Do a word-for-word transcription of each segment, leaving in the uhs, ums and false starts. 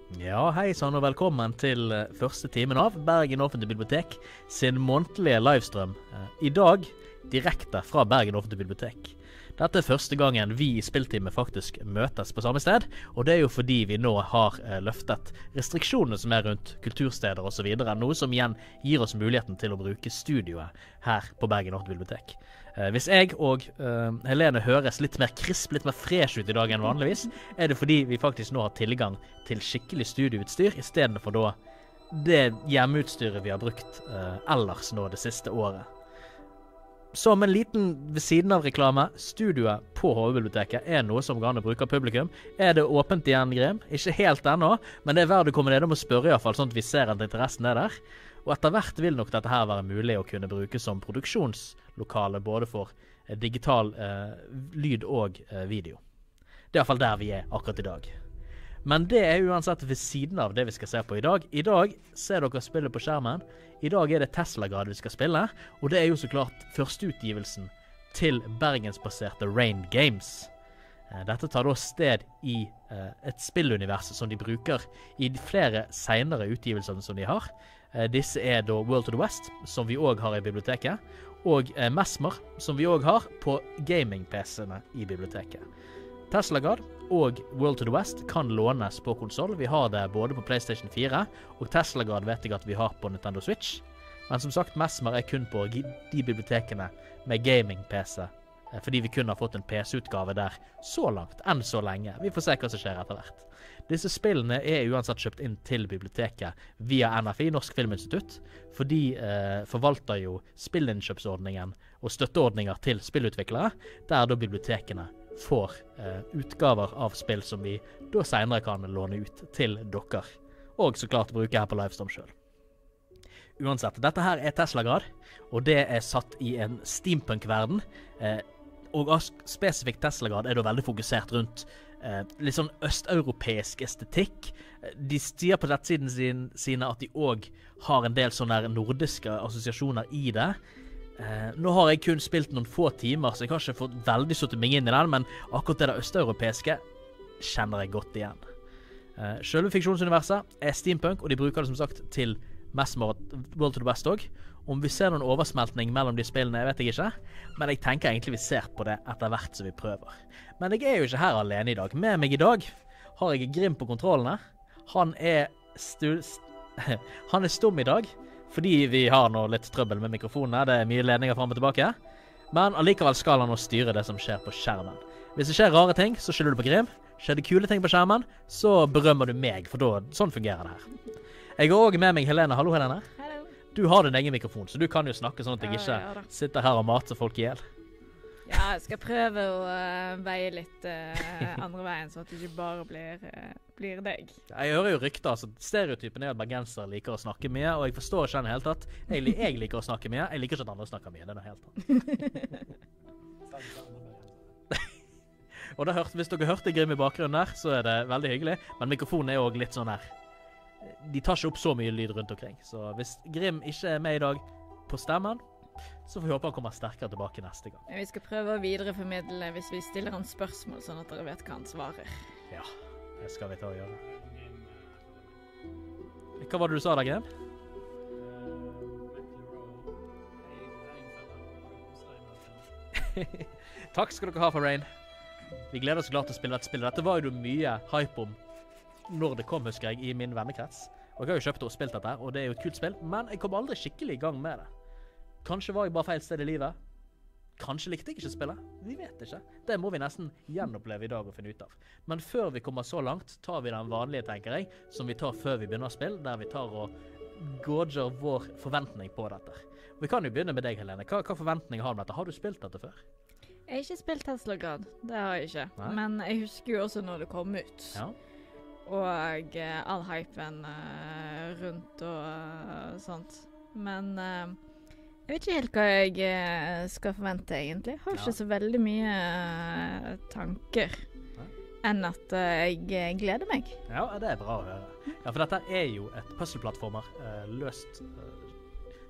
Ja, hei sann og velkommen til eh, første timen av Bergen Offentlige Bibliotek sin månedlige livestrøm. Eh, I dag direkte fra Bergen Offentlige Bibliotek. Dette er første gangen vi i Spilltime faktisk møtes på samme sted, og det er jo fordi vi nå har eh, løftet restriksjonene som er rundt kultursteder og så videre, noe som igjen gir oss muligheten til å bruke studioet her på Bergen Offentlige Bibliotek. Eh, hvis jeg og eh, Helene høres litt mer krisp, litt mer fresh ut i dag enn vanligvis, er det fordi vi faktisk nå har tilgang til skikkelig studieutstyr, i stedet for da det hjemmeutstyret vi har brukt eh, ellers nå det siste året. Som en liten ved siden av reklame, studioet på Hovedbiblioteket er noe som går an å bruke av publikum. Er det åpent igjen, Grim? Ikke helt ennå, men det er verdt å komme ned om å spørre i hvert fall, sånn at vi ser at interessen er der. Og etter hvert vil nok dette her være mulig å kunne bruke som produksjonslokale, både for eh, digital eh, lyd og eh, video. Det er i hvert fall der vi er akkurat i dag. Men det er uansett ved siden av det vi skal se på i dag. I dag ser dere spillet på skjermen. I dag er det Teslagrad vi skal spille, og det er jo så klart førsteutgivelsen til bergensbaserte Rain Games. Dette tar da sted i eh, et spillunivers som de bruker i de flere senere utgivelser som de har. Eh, disse er da World to the West, som vi også har i biblioteket, og eh, Mesmer, som vi også har på gaming-P C-ene i biblioteket. Teslagrad og World to the West kan lånes på konsol. Vi har det både på PlayStation fire, og Teslagrad vet jeg at vi har på Nintendo Switch. Men som sagt, Mesmer er kun på de bibliotekene med gaming-P C, fordi vi kun har fått en P C-utgave der så langt, enn så lenge. Vi får se hva som skjer etter hvert. Disse spillene er uansett kjøpt inn til biblioteket via N F I, Norsk Filminstitutt, for de eh, forvalter jo spillinnkjøpsordningen og støtteordninger til spillutviklere, der da bibliotekene får eh, utgaver av spill som vi da senere kan låne ut til dere, og så klart bruke her på livestream selv. Uansett, dette her er Teslagrad, og det er satt i en steampunk-verden, eh, og spesifikt Teslagrad er da veldig fokusert rundt eh, litt sånn østeuropeisk estetikk. De sier på nettsiden sin, sine at de også har en del sånne nordiske assosiasjoner i det. Uh, nå har jeg kun spilt noen få timer, så jeg har ikke fått veldig satt meg inn i den, men akkurat det østeuropeiske kjenner jeg godt igjen. Uh, selve fiksjonsuniverset er steampunk, og de bruker det som sagt til Mesmer og World to the West også. Om vi ser noen oversmeltning mellom de spillene, vet jeg ikke, men jeg tenker egentlig vi ser på det etter hvert som vi prøver. Men jeg er jo ikke her alene i dag. Med meg i dag har jeg Grim på kontrollene. Han er, stu... Han er stum i dag, fordi vi har nå litt trøbbel med mikrofonene. Det er mye ledninger frem og tilbake. Men allikevel skal han nå styre det som skjer på skjermen. Hvis det skjer rare ting, så skylder du på Grim. Skjer det kule ting på skjermen, så berømmer du meg, for da, sånn fungerer det her. Jeg har også med meg Helene. Hallo, Helene. Hallo. Du har din egen mikrofon, så du kan jo snakke sånn at jeg ikke ja, ja, sitter her og mater folk ihjel. Ja, jeg skal prøve å uh, veie litt uh, andre veien, så at det ikke bare blir, uh, blir deg. Jeg hører jo rykter, altså stereotypen er at bergensere liker å snakke mye, og jeg forstår ikke den helt tatt. Jeg, jeg liker å snakke mye, jeg liker ikke at andre snakker mye, det er noe helt tatt. Og da hørte, hvis dere hørte Grim i bakgrunnen der, så er det veldig hyggelig, men mikrofonen er også litt sånn her. De tar ikke opp så mye lyd rundt omkring, så hvis Grim ikke er med i dag på stemmen, så får vi håpe han kommer sterkere tilbake neste gang. Vi skal prøve å videreformidle hvis vi stiller han spørsmål, sånn at dere vet hva han svarer. Ja, det skal vi ta og gjøre. Hva var det du sa da, Grim? Takk skal dere ha for Rain. Vi gleder oss klart til å spille dette spillet. Dette var jo mye hype om når det kom, husker jeg, i min vennekrets. Og jeg har jo kjøpt og spilt dette, og det er jo et kult spill, men jeg kom aldri skikkelig i gang med det. Kanskje var jeg bare feil sted i livet. Kanskje likte jeg ikke spillet. Vi vet ikke. Det må vi nesten gjenoppleve i dag og finne ut av. Men før vi kommer så langt, tar vi den vanlige, tenker jeg, som vi tar før vi begynner å spille, der vi tar og gauger vår forventning på dette. Vi kan jo begynne med deg, Helene. Hva, hva forventninger har du med dette? Har du spilt dette før? Jeg har ikke spilt Teslagrad, det har jeg ikke. Nei? Men jeg husker jo også når det kom ut. Ja. Og uh, all hypen uh, rundt og uh, sånt. Men uh, jeg vet ikke helt hva jeg uh, skal forvente egentlig. Jeg har ikke ja. så veldig mye uh, tanker ja. enn at uh, jeg gleder meg. Ja, det er bra å høre. Ja, for dette er jo et puzzle-plattformer, uh, løst uh,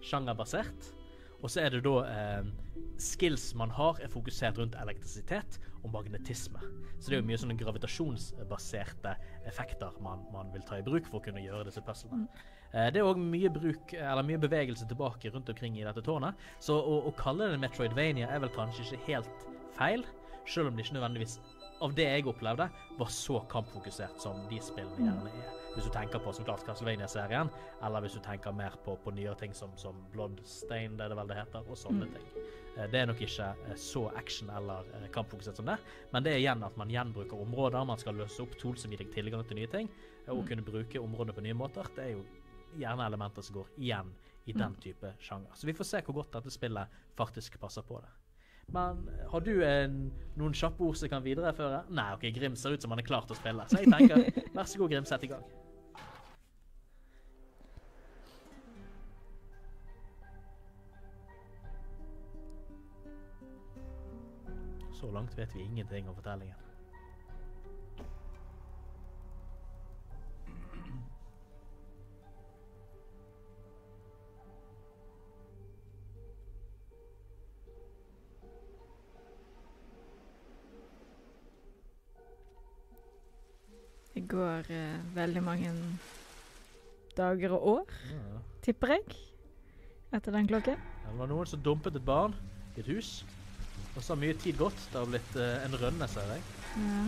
sjangerbasert. Og så er det da uh, skills man har er fokusert rundt elektrisitet, og magnetisme. Så det er jo mye sånne gravitasjonsbaserte effekter man, man vil ta i bruk for å kunne gjøre disse puzzlene. Eh, det er også mye bruk, eller mye bevegelse tilbake rundt omkring i dette tårnet, så å, å kalle det Metroidvania er vel kanskje ikke helt feil, selv om det ikke nødvendigvis av det jeg opplevde, var så kampfokusert som de spillene gjerne er. Hvis du tenker på som klart Castlevania-serien, eller hvis du tenker mer på, på nyere ting som, som Bloodstain, det er det vel det heter, og sånne ting. Eh, det er nok ikke eh, så action eller eh, kampfokusert som det, men det er igjen at man gjenbruker områder, man skal løse opp tools som gir deg tilgang til nye ting, eh, og kunne bruke områdene på nye måter. Det er jo gjerne elementer som går igjen i den type sjanger. Så vi får se hvor godt dette spillet faktisk passer på det. Men har du en, noen kjappe ord som kan videreføre? Nei, ok, Grim ser ut som han er klar til å spille. Så jeg tenker, vær så god Grim, sett i gang. Så langt vet vi ingenting om fortellingen. Det går uh, veldig mange dager og år, Ja. tipper jeg, etter den klokken. Det var noen som dumpet et barn i et hus, og så har mye tid gått. Det har blitt uh, en rønne, ser jeg. Ja.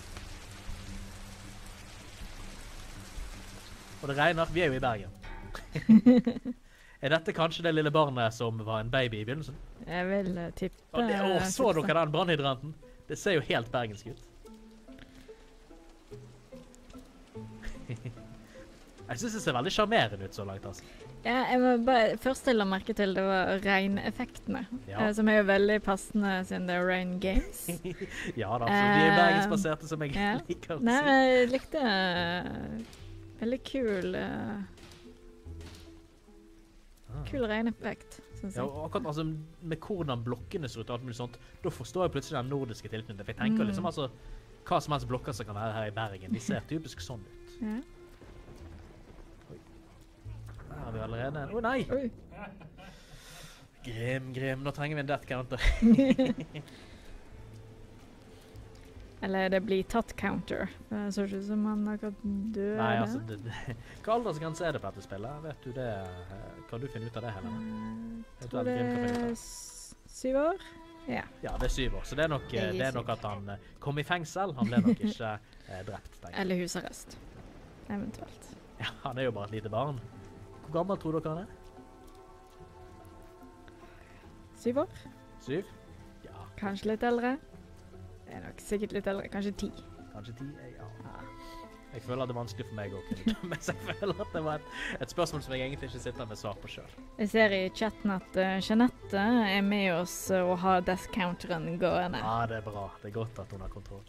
Og det regner. Vi er jo i Bergen. Er dette kanskje det lille barnet som var en baby i begynnelsen? Jeg vil uh, tippe... Å, det, å, så tipse. dere den brannhydranten? Det ser jo helt bergensk ut. Jeg synes det ser veldig charmerende ut så langt, altså. Ja, jeg må bare, først til å merke til det var regneffektene, Ja. eh, som er jo veldig passende siden det er Rain Games. Ja da, så de er Eh, bergensbaserte som jeg ja. liker å Nei, si. jeg likte uh, veldig kul, uh, Ah. kul regneffekt, synes Ja, jeg. og akkurat altså, med hvordan blokkene ser ut og alt mulig sånt, da forstår jeg plutselig den nordiske tilknytningen. For jeg tenker Mm. liksom altså, hva som helst blokker som kan være her i Bergen, de ser typisk sånn ut. Ja. Der har vi allerede en... Å nei! Oi. Grim, Grim, nå trenger vi en death counter. Eller det blir tatt counter. Det så ikke ut som han akkurat døde. Nei, altså, det, det, hva aldersgrense er det på dette spillet? Vet du det? eh, Kan du finne ut av det, Helene? Jeg Vet du tror hva det Grim kan finne ut er av? s- syv år. Ja. Ja, det er syv år, så det er nok, Jeg eh, er det er syv. nok at han eh, kom i fengsel. Han ble nok ikke eh, drept, tenker jeg. Eller husarrest. Eventuelt. Ja, han er jo bare et lite barn. Hvor gammel tror dere han er? Syv år. Syv? Ja, Kanskje litt eldre. Det er nok sikkert litt eldre. Kanskje ti. kanskje ti? Eh, Ja. Jeg føler at det er vanskelig for meg å kunne dømme, så jeg føler at det var et, et spørsmål som jeg egentlig ikke sitter med svar på selv. Jeg ser i chatten at uh, Jeanette er med oss uh, og har death counteren gående. Ja, det er bra. Det er godt at hun har kontroll.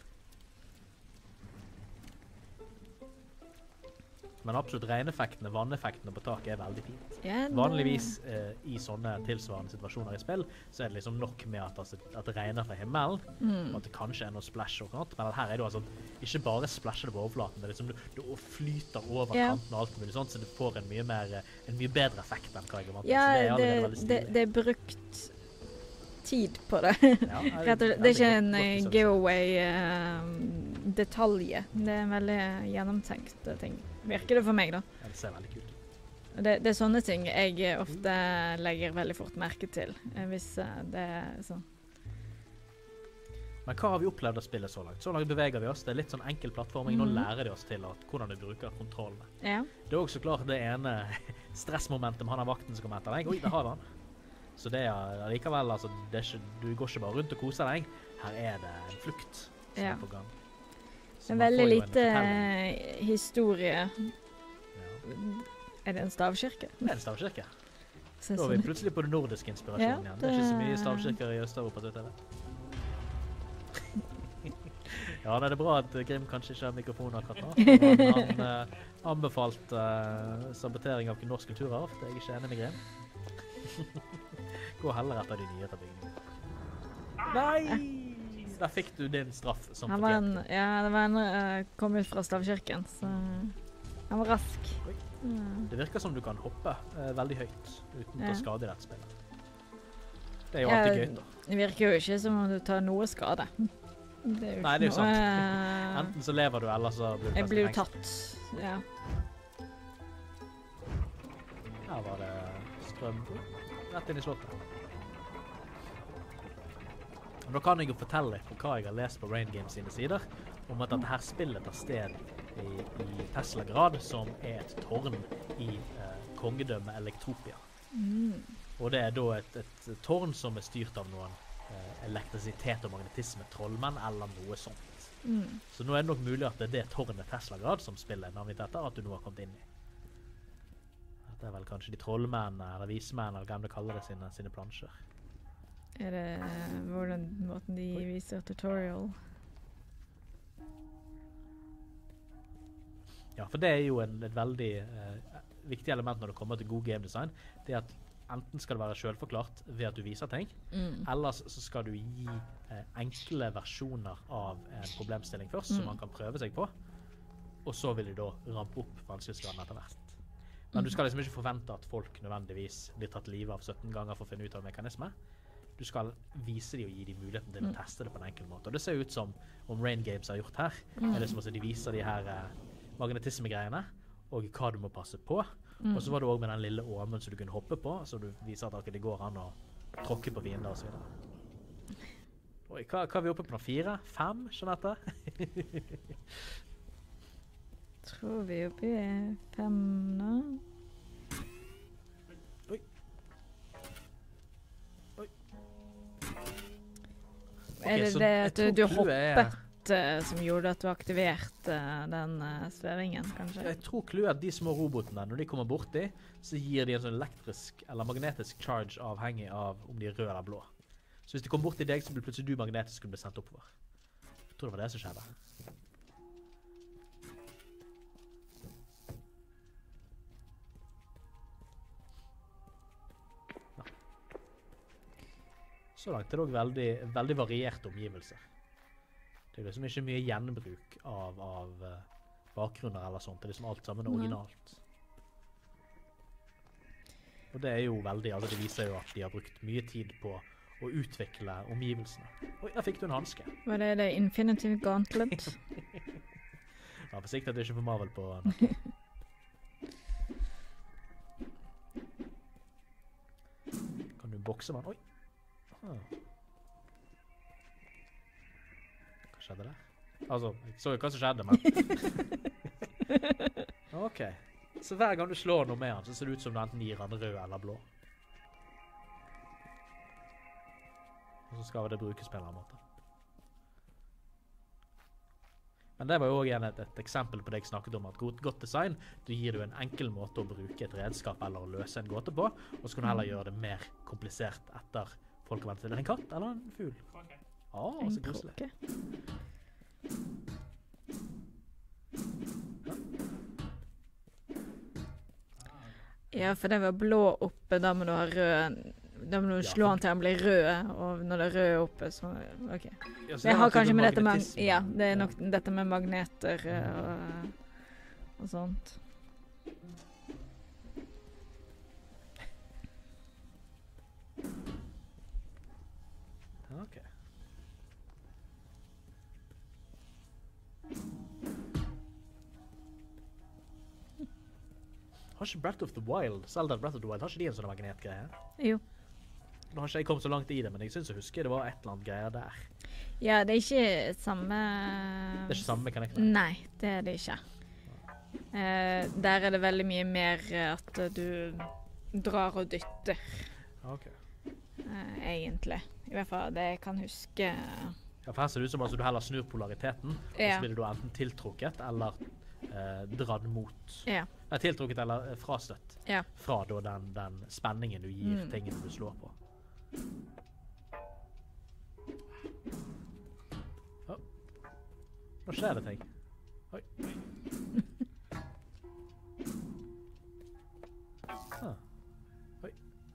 Men absolutt regneffektene, vanneffektene på taket er veldig fint. Ja, det- Vanligvis eh, i sånne tilsvarende situasjoner i spill, så er det liksom nok med at, altså, at det regner fra himmelen, Mm. og at det kanskje er noe splash og sånt, men her er det jo altså, ikke bare splasher det på overflaten, det er liksom, du, du flyter over Ja. kanten og alt mulig sånt, så du får en mye, mer, eh, en mye bedre effekt enn hva jeg er vant til. Ja, Så det er det, allerede veldig det, stilig. det er brukt tid på det. Ja, jeg- Rett og slett. ja, Det er ikke godt- en godt eh, visualisert. giveaway-detalje. det er en veldig gjennomtenkt eh, ting. Virker det for meg, da. Ja, det ser veldig kult ut. Og Det, det er sånne ting jeg eh, ofte legger veldig fort merke til, eh, hvis eh, det er sånn. Men hva har vi opplevd å spille så langt? Så langt beveger vi oss. Det er litt sånn enkel plattforming. Nå Mhm. lærer de oss til at, hvordan du bruker kontrollene. Ja. Det er også klart det ene stressmomentet med han av vakten som kommer etter deg. Oi, der har vi han. Så det er likevel, altså, det er ikke, du går ikke bare rundt og koser deg. Her er det en flukt som Ja. er på gang. Så En man veldig får jo en lite fortelling. eh, historie. Ja. Er det en stavkirke? Det er en stavkirke. Ser Da er vi sånn ut. plutselig på det nordiske inspirasjonen Ja, igjen. Det er ikke så mye det- stavkirker i Østeuropa til det. Ja, det er bra at Grim kanskje ikke har mikrofon akkurat nå. for Han, han eh, anbefalte eh, sabotering av norsk kulturarv. Det er jeg ikke enig med Grim. Gå heller etter de nyere bygningene. Nei! Der fikk du din straff som Han var en, fortjent. ja, det var en uh, kom ut fra stavkirken, så han var rask. Oi. Ja. Det virker som du kan hoppe eh, veldig høyt uten Ja. å skade dette spillet. Det er jo Ja, alltid gøy, da. Det virker jo ikke som om du tar noe skade. Det er jo Nei, det er jo ikke sant. noe- Enten så lever du, eller så blir du Jeg kastet i blir jo fengsel. tatt, ja. Her var det strøm rett inn i slottet. Og da kan jeg jo fortelle litt på hva jeg har lest på Rain Games sine sider, om at dette her spillet tar sted i, i Tesla-grad, som er et tårn i eh, kongedømmet Elektropia. Mm. Og det er da et, et tårn som er styrt av noen eh, elektrisitet og magnetisme, trollmenn eller noe sånt. Mm. Så nå er det nok mulig at det er det tårnet Tesla-grad som spiller navnet etter, at du nå har kommet inn i. Det er vel kanskje de trollmennene, eller vismennene, eller hva de kaller det, sine, sine plansjer. Er det hvordan måten de viser tutorial? Ja, for det er jo en, et veldig eh, viktig element når det kommer til god game design. Det er at enten skal det være selvforklart ved at du viser ting, Mm. ellers så skal du gi eh, enkle versjoner av en problemstilling først, Mm. som man kan prøve seg på, og så vil de da rampe opp vanskelighetsgraden etter hvert. Men du skal liksom ikke forvente at folk nødvendigvis blir tatt livet av sytten ganger for å finne ut av mekanisme. Du skal vise dem og gi dem muligheten til å Mm. teste det på en enkel måte. Og det ser ut som om Rain Games har gjort her. Mm. Er det som at de viser de her eh, magnetisme-greiene, og hva du må passe på. Mm. Og så var det også med den lille åmen som du kunne hoppe på, så du viser at okay, det går an å tråkke på fiender og så videre. Oi, hva, hva er vi oppe på nå? Fire? Fem, Jeanette? Tror vi er oppe i fem nå. Oi. Oi. Er det så det jeg at du, tror du clouet er- hoppet eh, som gjorde at du aktiverte den uh, svevingen, kanskje? Jeg tror clouet er at de små robotene, når de kommer borti, så gir de en sånn elektrisk eller magnetisk charge avhengig av om de er røde eller blå. Så hvis de kommer bort til deg, så blir plutselig du magnetisk og blir sendt oppover. Jeg tror det var det som skjedde. Ja. Så langt er det også veldig, veldig varierte omgivelser. Det er liksom ikke mye gjenbruk av, av uh, bakgrunner eller sånt. Det er liksom alt sammen Nei. originalt. Og det er jo veldig, altså det viser jo at de har brukt mye tid på å utvikle omgivelsene. Oi, der fikk du en hanske. Var det det Infinity Gauntlet? Ja, forsiktig at du ikke får Marvel på noe. Kan du bokse med den? Oi. Ah. Hva skjedde der? Altså, jeg så jo hva som skjedde, men... Ok. Så hver gang du slår noe med han, så ser det ut som du enten gir han rød eller blå. Og så skal det brukes på en eller annen måte. Men det var jo også igjen et, et eksempel på det jeg snakket om, at godt, godt design, du gir du en enkel måte å bruke et redskap eller å løse en gåte på, og så kan du heller gjøre det mer komplisert etter folk har ventet til en katt eller en fugl. Okay. Ah, En så koselig. kråke. Ja, for det var blå oppe, da må du ha rød. Da må du Ja, slå for- han til han blir rød, og når det er rød oppe, så OK. Ja, så Det er har en type kanskje med dette med magnetisme. Ja, det er nok dette med magneter eh, og, og sånt. Ja, ok. Har ikke Breath of the Wild, Zelda Breath of the Wild, har ikke de en sånn magnetgreie? Jo. Nå har ikke jeg kommet så langt i det, men jeg synes jeg husker det var et eller annet greier der. Ja, det er ikke samme Det er ikke samme mekanikk. Nei, det er det ikke. Eh, der er det veldig mye mer eh, at eh, du drar og dytter, Ok. eh, egentlig. I hvert fall det jeg kan huske. Ja, for her ser det ut som altså, du heller snur polariteten, og Ja. så blir det da enten tiltrukket eller eh, dratt mot. Ja. Nei, tiltrukket eller eh, frastøtt. Ja. Fra da den, den spenningen du gir Mm. tingene du slår på. Å. Nå skjer det ting. Oi. Ah. Oi.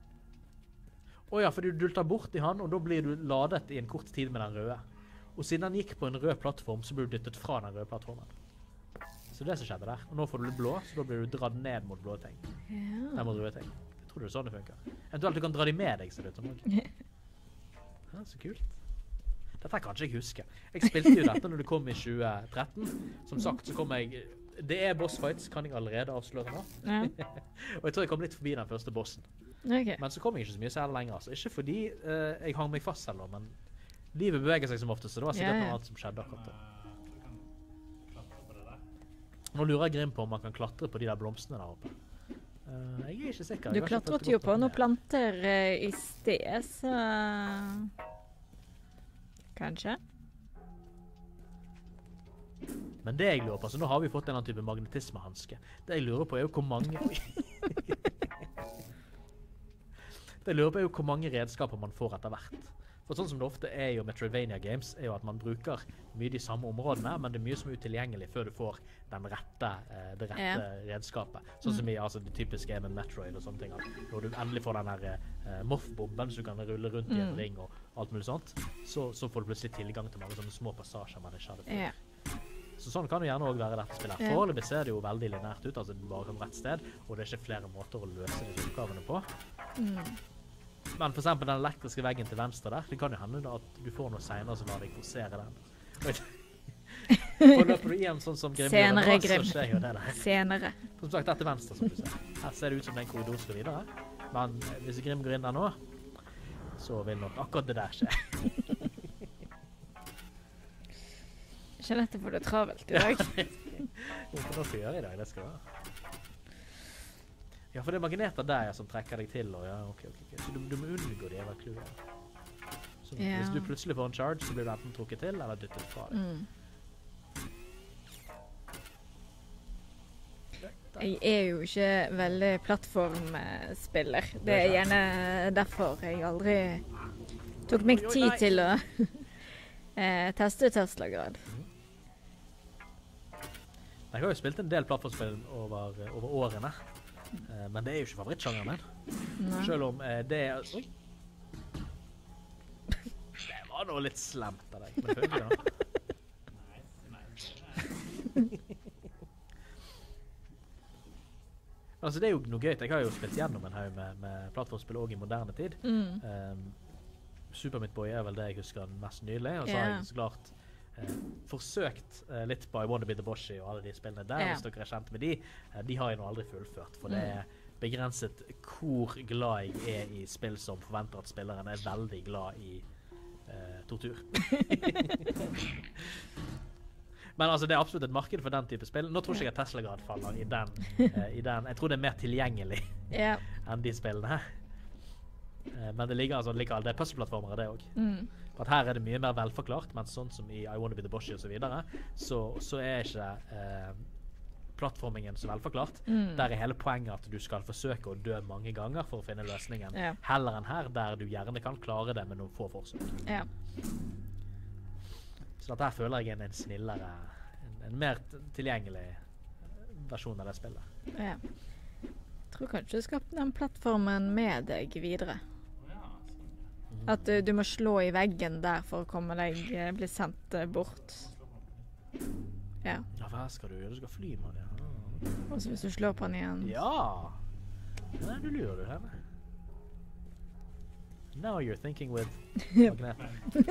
Å ja, for du dulter bort i han, og da blir du ladet i en kort tid med den røde. Og siden han gikk på en rød plattform, så blir du dyttet fra den røde plattformen. Så det er det som skjedde der. Og nå får du litt blå, så da blir du dratt ned mot blå ting. Nei, Ja. mot røde ting. Jeg tror det er sånn det funker. Eventuelt du kan dra de med deg, ser det ut som også. Ja, så kult. Dette kan ikke jeg huske. Jeg spilte jo dette når det kom i tjue tretten. Som sagt så kom jeg... Det er boss fights, kan jeg allerede avsløre nå. Ja. Og jeg tror jeg kom litt forbi den første bossen. Okay. Men så kom jeg ikke så mye særlig lenger. Altså. Ikke fordi uh, jeg hang meg fast heller, men livet beveger seg som oftest, så det var sikkert Ja, ja. noe annet som skjedde akkurat da. Nå lurer jeg Grim på om man kan klatre på de der blomstene der oppe. Uh, jeg er ikke sikker. Du Jeg har ikke klatret fått jo godt på nok noen med. planter eh, i sted, så... Kanskje? Men det jeg lurer på, så nå har vi fått en annen type magnetismehanske. Det jeg lurer på er jo hvor mange... det jeg lurer på er jo hvor mange redskaper man får etter hvert. For sånn som det ofte er jo Metroidvania Games, er jo at man bruker mye de samme områdene, men det er mye som er utilgjengelig før du får den rette, eh, det rette Ja. redskapet. Sånn som i altså, det typiske er med Metroid og sånne ting. At når du endelig får den der eh, Moth-bomben, så du kan rulle rundt i en Mm. ring og alt mulig sånt, så, så får du plutselig tilgang til mange sånne små passasjer man ikke hadde før. Ja. Så sånn kan det gjerne også være dette spillet. Ja. Foreløpig ser det jo veldig lineært ut, altså du bare kan rett sted, og det er ikke flere måter å løse disse oppgavene på. Mm. Men for eksempel den elektriske veggen til venstre der, det kan jo hende da at du får noe senere som lar deg forsere den. Oi. For løper du igjen sånn som Grim gjør Senere, nå, Grim. så skjer jo det der. Senere. Som sagt, dette venstre som du ser. Her ser det ut som den korridoren skal videre. Men eh, hvis Grim går inn der nå, så vil nok akkurat det der skje. Jeanette får det travelt i dag. Hvorfor nå skal jeg gjøre i dag, det skal være. Ja, for det er magneter der ja, som trekker deg til, og ja, ok, ok, ok. Så du, du må unngå de jævla kluene. Så Ja. hvis du plutselig får en charge, så blir du enten trukket til, eller dyttet fra deg. Mm. Jeg er jo ikke veldig plattformspiller. Det er gjerne derfor jeg aldri tok meg Oi, oi, tid nei. til å eh, teste Tesla-grad. Jeg har jo spilt en del plattformspill over, over årene, eh, men det er jo ikke favorittsjangeren min. Nei. Selv om eh, det er... Oi! Det var noe litt slemt av deg, men følger da. Altså, det er jo noe gøyt. Jeg har jo spilt gjennom en haug med, med plattformspill også i moderne tid. Mm. Um, Super Meat Boy er vel det jeg husker mest nylig, og så har Ja. jeg så klart eh, forsøkt eh, litt på I Wanna Be The Bossy og alle de spillene der, Ja. hvis dere er kjent med de. Eh, de har jeg nå aldri fullført, for det Mm. er begrenset hvor glad jeg er i spill som forventer at spilleren er veldig glad i eh, tortur. Men altså, det er absolutt et marked for den type spill. Nå tror ikke jeg at Tesla-grad faller i den, eh, i den. Jeg tror det er mer tilgjengelig Ja. enn de spillene her. Eh, men det ligger altså likevel, det er puzzle-plattformer det også. Mm. For at her er det mye mer velforklart, men sånn som i I Wanna Be The Bossy og så videre, så, så er ikke eh, plattformingen så velforklart. Mm. Der er hele poenget at du skal forsøke å dø mange ganger for å finne løsningen. Ja. Heller enn her, der du gjerne kan klare det med noen få forsøk. Ja. Så dette her føler jeg er en, en snillere, en, en mer t- tilgjengelig versjon av det spillet. Ja. Jeg tror kanskje du skal den plattformen med deg videre. At du, du må slå i veggen der for å komme deg, eh, bli sendt eh, bort. Ja. Ja, hva skal du gjøre? Du skal fly med det. Ah. Og så hvis du slår på den igjen. Ja! Nei, du lurer du henne. Now you're thinking with magneter.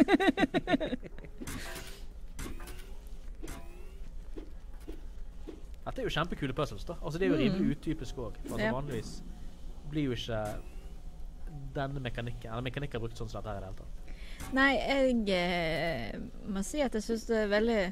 Dette er jo kjempekule puzzles da. Altså det er jo Mm. rimelig utypisk også. For altså Ja. vanligvis blir jo ikke denne mekanikken, eller mekanikken er brukt sånn som dette her i det hele tatt. Nei, jeg eh, må si at jeg synes det er veldig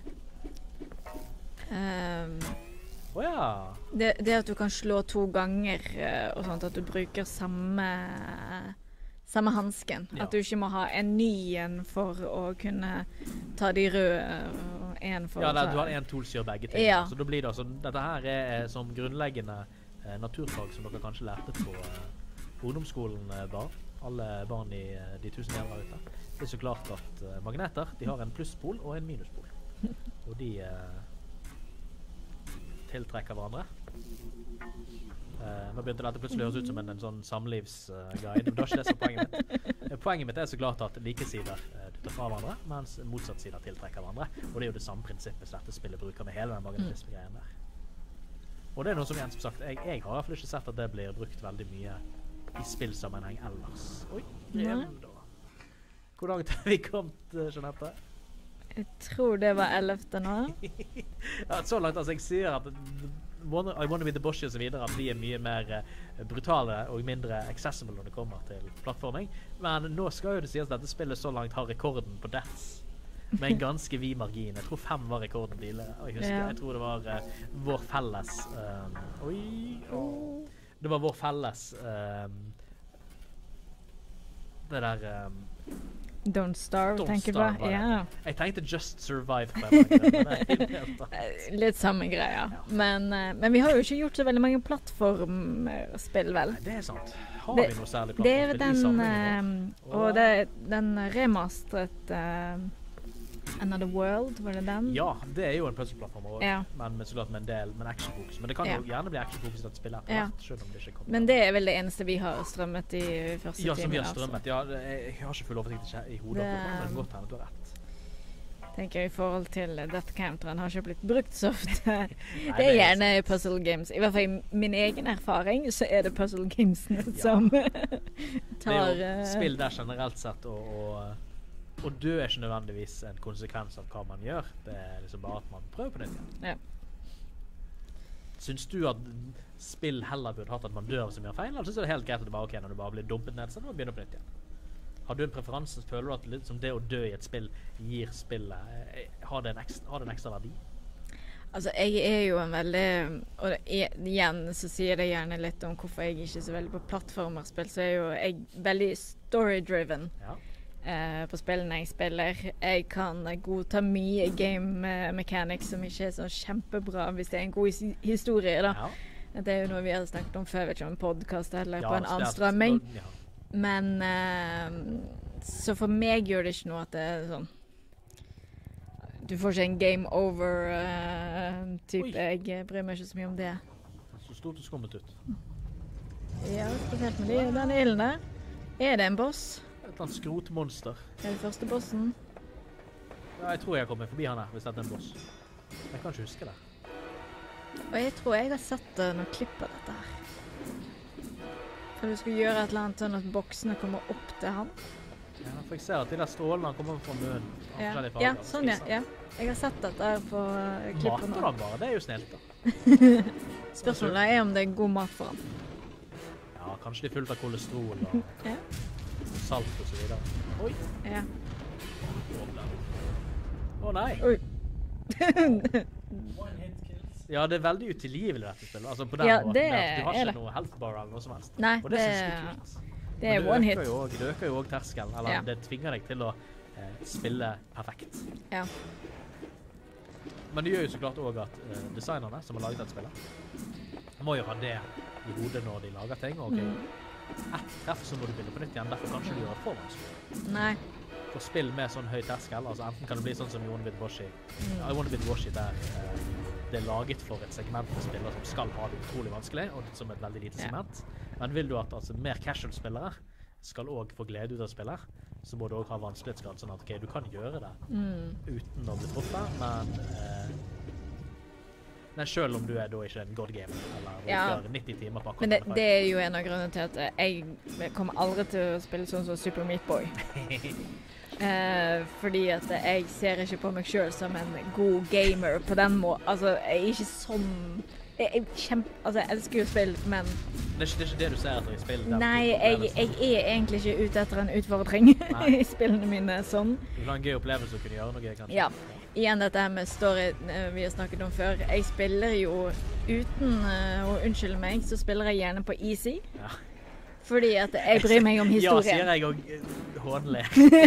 ehm, Åja! det, det at du kan slå to ganger eh, og sånt, at du bruker samme samme hansken. Ja. At du ikke må ha en ny en for å kunne ta de røde og en for Ja, å nei, ta... du har en tool som gjør begge ting. Ja. Så da blir det altså, dette her er eh, som grunnleggende eh, naturfag som dere kanskje lærte på eh, ungdomsskolen eh, barn. Alle barn i eh, de tusen hjem der ute. Det er så klart at eh, magneter, de har en plusspol og en minuspol. Og de eh, tiltrekker hverandre. Uh, nå begynte dette plutselig å høres ut som en, en sånn samlivsguide, men det var ikke det som er poenget mitt. Eh, Poenget mitt er så klart at like sider uh, du tar fra hverandre, mens motsatt sider tiltrekker hverandre. Og det er jo det samme prinsippet som dette spillet bruker med hele den magnetisme-greien der. Og det er noe som igjen, som sagt, jeg, jeg har i hvert fall ikke sett at det blir brukt veldig mye i spillsammenheng ellers. Oi, Nei. Grim da. Hvor langt har vi kommet, Jeanette? Jeg tror det var ellevte nå. Ja, så langt, altså jeg sier at I Wanna Be The Boss og så videre blir mye mer uh, brutale og mindre accessible når det kommer til plattforming. Men nå skal jo det sies at dette spillet så langt har rekorden på deaths. Med en ganske vid margin. Jeg tror fem var rekorden tidligere. Og jeg husker, Ja. jeg tror det var uh, vår felles um, Oi, åh. Det var vår felles um, det der um, Don't Starve, Don't tenker du Starve, på? var det. Ja. Jeg tenkte Just Survive på en måte, men det er helt annet. Eh, Litt samme greia. Ja. Men, eh, men vi har jo ikke gjort så veldig mange plattformspill, vel? Nei, det er sant. Har Det- vi noe særlig Det er plattformspill i den sammenhengen? eh, Og det er den remastret uh, Another World, var det den? Ja, det er jo en puzzle-plattformer også, Ja. men med så klart med en del med actionfokus. Men det kan Ja. jo gjerne bli actionfokus i dette spillet etter Ja. hvert, selv om det ikke kommer. Men det er vel det eneste vi har strømmet i første Ja, som vi har altså. strømmet. Ja, det, jeg, jeg har ikke full oversikt i- i hodet, Det- akkurat, men det kan godt hende du har rett. Tenker jeg i forhold til Death Counteren har ikke blitt brukt så ofte. Nei, Det er gjerne puzzle games. I hvert fall i min egen erfaring så er det puzzle gamesene Ja. som Det tar er jo eh, spill der generelt sett, og, og, og dø er ikke nødvendigvis en konsekvens av hva man gjør. Det er liksom bare at man prøver på det igjen. Ja. Syns du at spill heller burde hatt at man dør hvis man gjør feil, eller synes du det er helt greit at det bare, ok, når du bare blir dumpet ned, så må du begynne på nytt igjen? Har du en preferanse? Føler du at liksom det å dø i et spill gir spillet eh, har det en ekstra, har det en ekstra verdi? Altså, jeg er jo en veldig Og det er, igjen så sier det gjerne litt om hvorfor jeg ikke er så veldig på plattformerspill. Så er jo jeg veldig story-driven Ja. eh, på spillene jeg spiller. Jeg kan godta mye game eh, mechanics som ikke er så kjempebra hvis det er en god his historie, da. Ja. Det er jo noe vi har snakket om før, vet ikke om en podcast eller Ja, på en så det er- anstrømming. Ja. Men eh, så for meg gjør det ikke noe at det er sånn Du får ikke en game over-type. Oi. jeg bryr meg ikke så mye om det. Så stort og skummet ut. Ja, spesielt med de, den ilden der. Er det en boss? Et eller annet skrotmonster. Er det første bossen? Ja, jeg tror jeg har kommet forbi han her, hvis det er en boss. Jeg kan ikke huske det. Og jeg tror jeg har sett uh, noen klipp av dette her. For du skal gjøre et eller annet sånn at boksene kommer opp til han. Ja, for jeg ser at de der strålene kommer fra munnen. av Ja, forskjellige ja farger. sånn ja. ja. Jeg har sett dette her på uh, klippene. Mater han bare, det er jo snilt da. Spørsmålet er om det er god mat for han. Ja, kanskje de er fullt av kolesterol og Ja. salt og så videre. Oi! Ja. Å nei! Oi. Ja, det er veldig utilgivelig dette spillet. Altså på den Ja, måten det med at du har er ikke det. noe health bar eller noe som helst. Nei, Og det, det, synes jeg er kult. det er Men one det hit. øker jo også, det øker jo også terskelen, eller Ja. det tvinger deg til å eh, spille perfekt. Ja. Men det gjør jo så klart også at eh, designerne som har laget dette spillet, må jo ha det i hodet når de lager ting. Og ok, Mm. ett treff så må du begynne på nytt igjen, derfor kan ikke du gjøre det for vanskelig. Nei. For spill med sånn høy terskel, altså enten kan det bli sånn som I Wanna Be The Boss, Mm. I Wanna Be The Boss der eh, det er laget for et segment med spillere som skal ha det utrolig vanskelig, og som et veldig lite Ja. segment. Men vil du at altså, mer casual-spillere skal også få glede ut av spillet, så må du også ha vanskelighetsgrad, sånn at ok, du kan gjøre det Mm. uten å bli truffet, men eh, nei, selv om du er da ikke en god gamer, eller Ja. bruker nitti timer på akkurat Men det, denne det er jo en av grunnene til at jeg kommer aldri til å spille sånn som Super Meat Boy. Eh, fordi at jeg ser ikke på meg selv som en god gamer på den måten. Altså, jeg er ikke sånn... Jeg, jeg, kjempe, altså, jeg elsker jo spill, men Det er ikke det, er ikke det du ser etter i spill? den nei, type jeg, opplevelser. jeg er egentlig ikke ute etter en utfordring Nei. i spillene mine sånn. Du vil ha en gøy opplevelse å kunne gjøre noe, kanskje? Ja. Igjen dette her med story eh, vi har snakket om før. Jeg spiller jo uten eh, å unnskylde meg, så spiller jeg gjerne på easy. Ja. Fordi at jeg bryr meg om Ja, sier historien. jeg og uh, hånlig.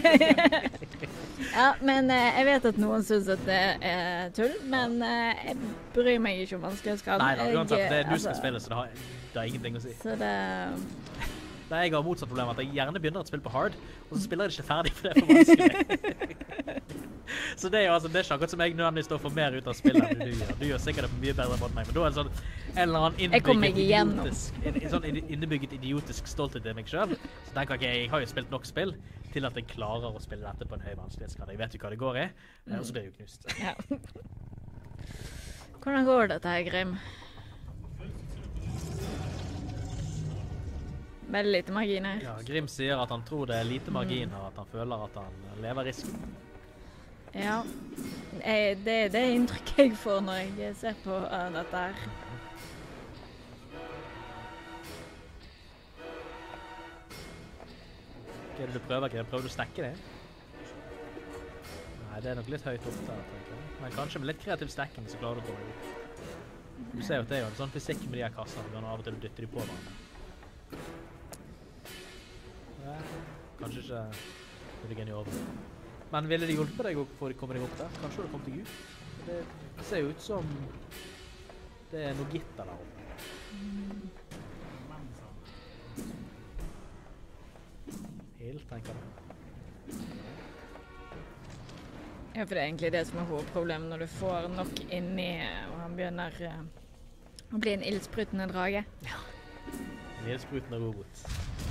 Ja, men eh, jeg vet at noen synes at det er tull, men eh, jeg bryr meg ikke om vanskelighetsgraden. Nei da, Jeg, uansett, det er du altså, skal spille, så det har, det har ingenting å si. Så det... Nei, jeg har motsatt problem at jeg gjerne begynner å spille på hard, og så spiller jeg det ikke ferdig, for det er for vanskelig. Så det er jo altså, det er ikke akkurat som jeg nødvendigvis står for mer ut av spillet enn du gjør. Du gjør sikkert det på mye bedre måte enn meg, men da er det sånn en eller annen Jeg kommer meg innebygget igjennom. idiotisk, en, en sånn ide- innebygget idiotisk stolthet i meg selv. Så tenker jeg, jeg har jo spilt nok spill til at jeg klarer å spille dette på en høy vanskelighetsgrad. Jeg vet jo hva det går i, og så blir jeg jo knust. Ja. Hvordan går dette her, Grim? Veldig lite marginer. Ja, Grim sier at han tror det er lite marginer, mm. at han føler at han lever risiko. Ja, jeg, det er det inntrykket jeg får når jeg ser på uh, dette her. Hva er det du prøver, Grim? Prøver du å stekke det? Nei, det er nok litt høyt opp der, tenker jeg. Men kanskje med litt kreativ stekking så klarer du å komme ut. Du ser jo at det er jo en sånn fysikk med de her kassene, men av og til dytter de på hverandre. Ja, kanskje ikke ryggen i ovnen. Men ville det hjulpet deg å komme deg opp der? Kanskje du kom til Gud? Det ser jo ut som det er noe gitter der oppe. Helt, tenker jeg. Ja, for det er egentlig det som er hovedproblemet når du får nok inni, og han begynner uh, å bli en ildsprutende drage. Ja, en ildsprutende robot.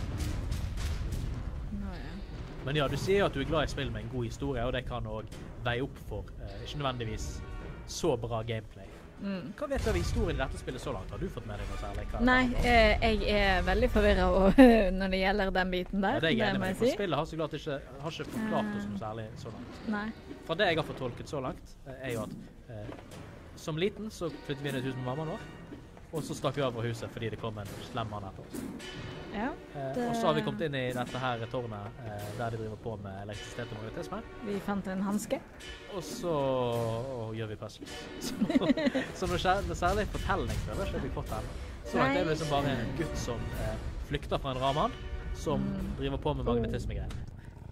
Nå, ja. Men ja, du sier jo at du er glad i spill med en god historie, og det kan også veie opp for uh, ikke nødvendigvis så bra gameplay. Mm. Hva vet du av historien i dette spillet så langt? Har du fått med deg noe særlig? Hva Nei, eh, jeg er veldig forvirret når det gjelder den biten der. Ja, det er jeg enig med, for si. spillet har så klart ikke, har ikke forklart oss noe særlig så langt. Nei. Fra det jeg har fortolket så langt, er jo at eh, som liten så flyttet vi inn i et hus med mammaen vår, og så stakk vi av fra huset fordi det kom en slem mann etter oss. Ja, eh, og så har vi kommet inn i dette her tårnet eh, der de driver på med elektrisitet og magnetisme. Vi fant en hanske. Og så og gjør vi puzzles. Så, så noe særlig fortelling før, det har vi fått her. Så langt er det liksom bare en gutt som eh, flykter fra en ramad, som mm. driver på med magnetisme-greier.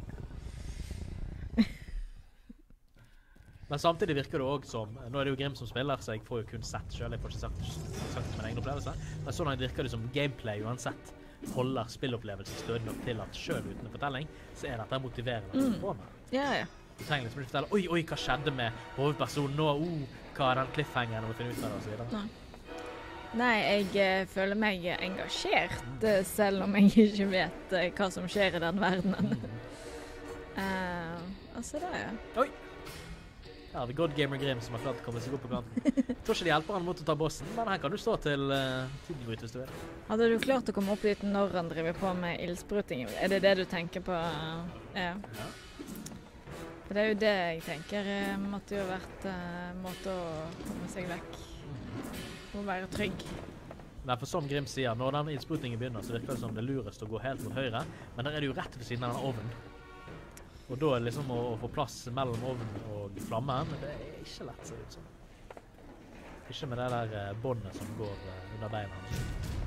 Men samtidig virker det også som, nå er det jo Grim som spiller, så jeg får jo kun sett selv, jeg får ikke sagt, sagt min egen opplevelse, men sånn virker det som gameplay uansett holder spillopplevelsen stødig nok til at selv uten en fortelling, så er dette motiverende mm. på meg. Ja, ja. Du trenger liksom ikke fortelle, oi, oi, hva skjedde med hovedpersonen nå, oh, hva er den cliffhangeren, og finne ut av det, og så videre. Nei. Nei, jeg uh, føler meg engasjert, uh, selv om jeg ikke vet uh, hva som skjer i den verdenen. Mm. uh, altså det, ja. Oi! Ja, det er God Gamer Grim som har klart å komme seg opp på kanten. Jeg tror ikke det hjelper han mot å ta bossen, men her kan du stå til uh, tiden ut hvis du vil. Hadde du klart å komme opp dit når han driver på med ildspruting? Er det det du tenker på? Uh, ja. ja. For det er jo det jeg tenker uh, måtte jo vært uh, måte å komme seg vekk og være trygg. Nei, for som Grim sier, når den ildsprutingen begynner, så virker det som det er lurest å gå helt mot høyre, men der er det jo rett ved siden av den ovnen. Og da er det liksom å, å få plass mellom ovnen og flammen, men det er ikke lett, ser det ut som. Ikke med det der uh, båndet som går uh, under beina hans.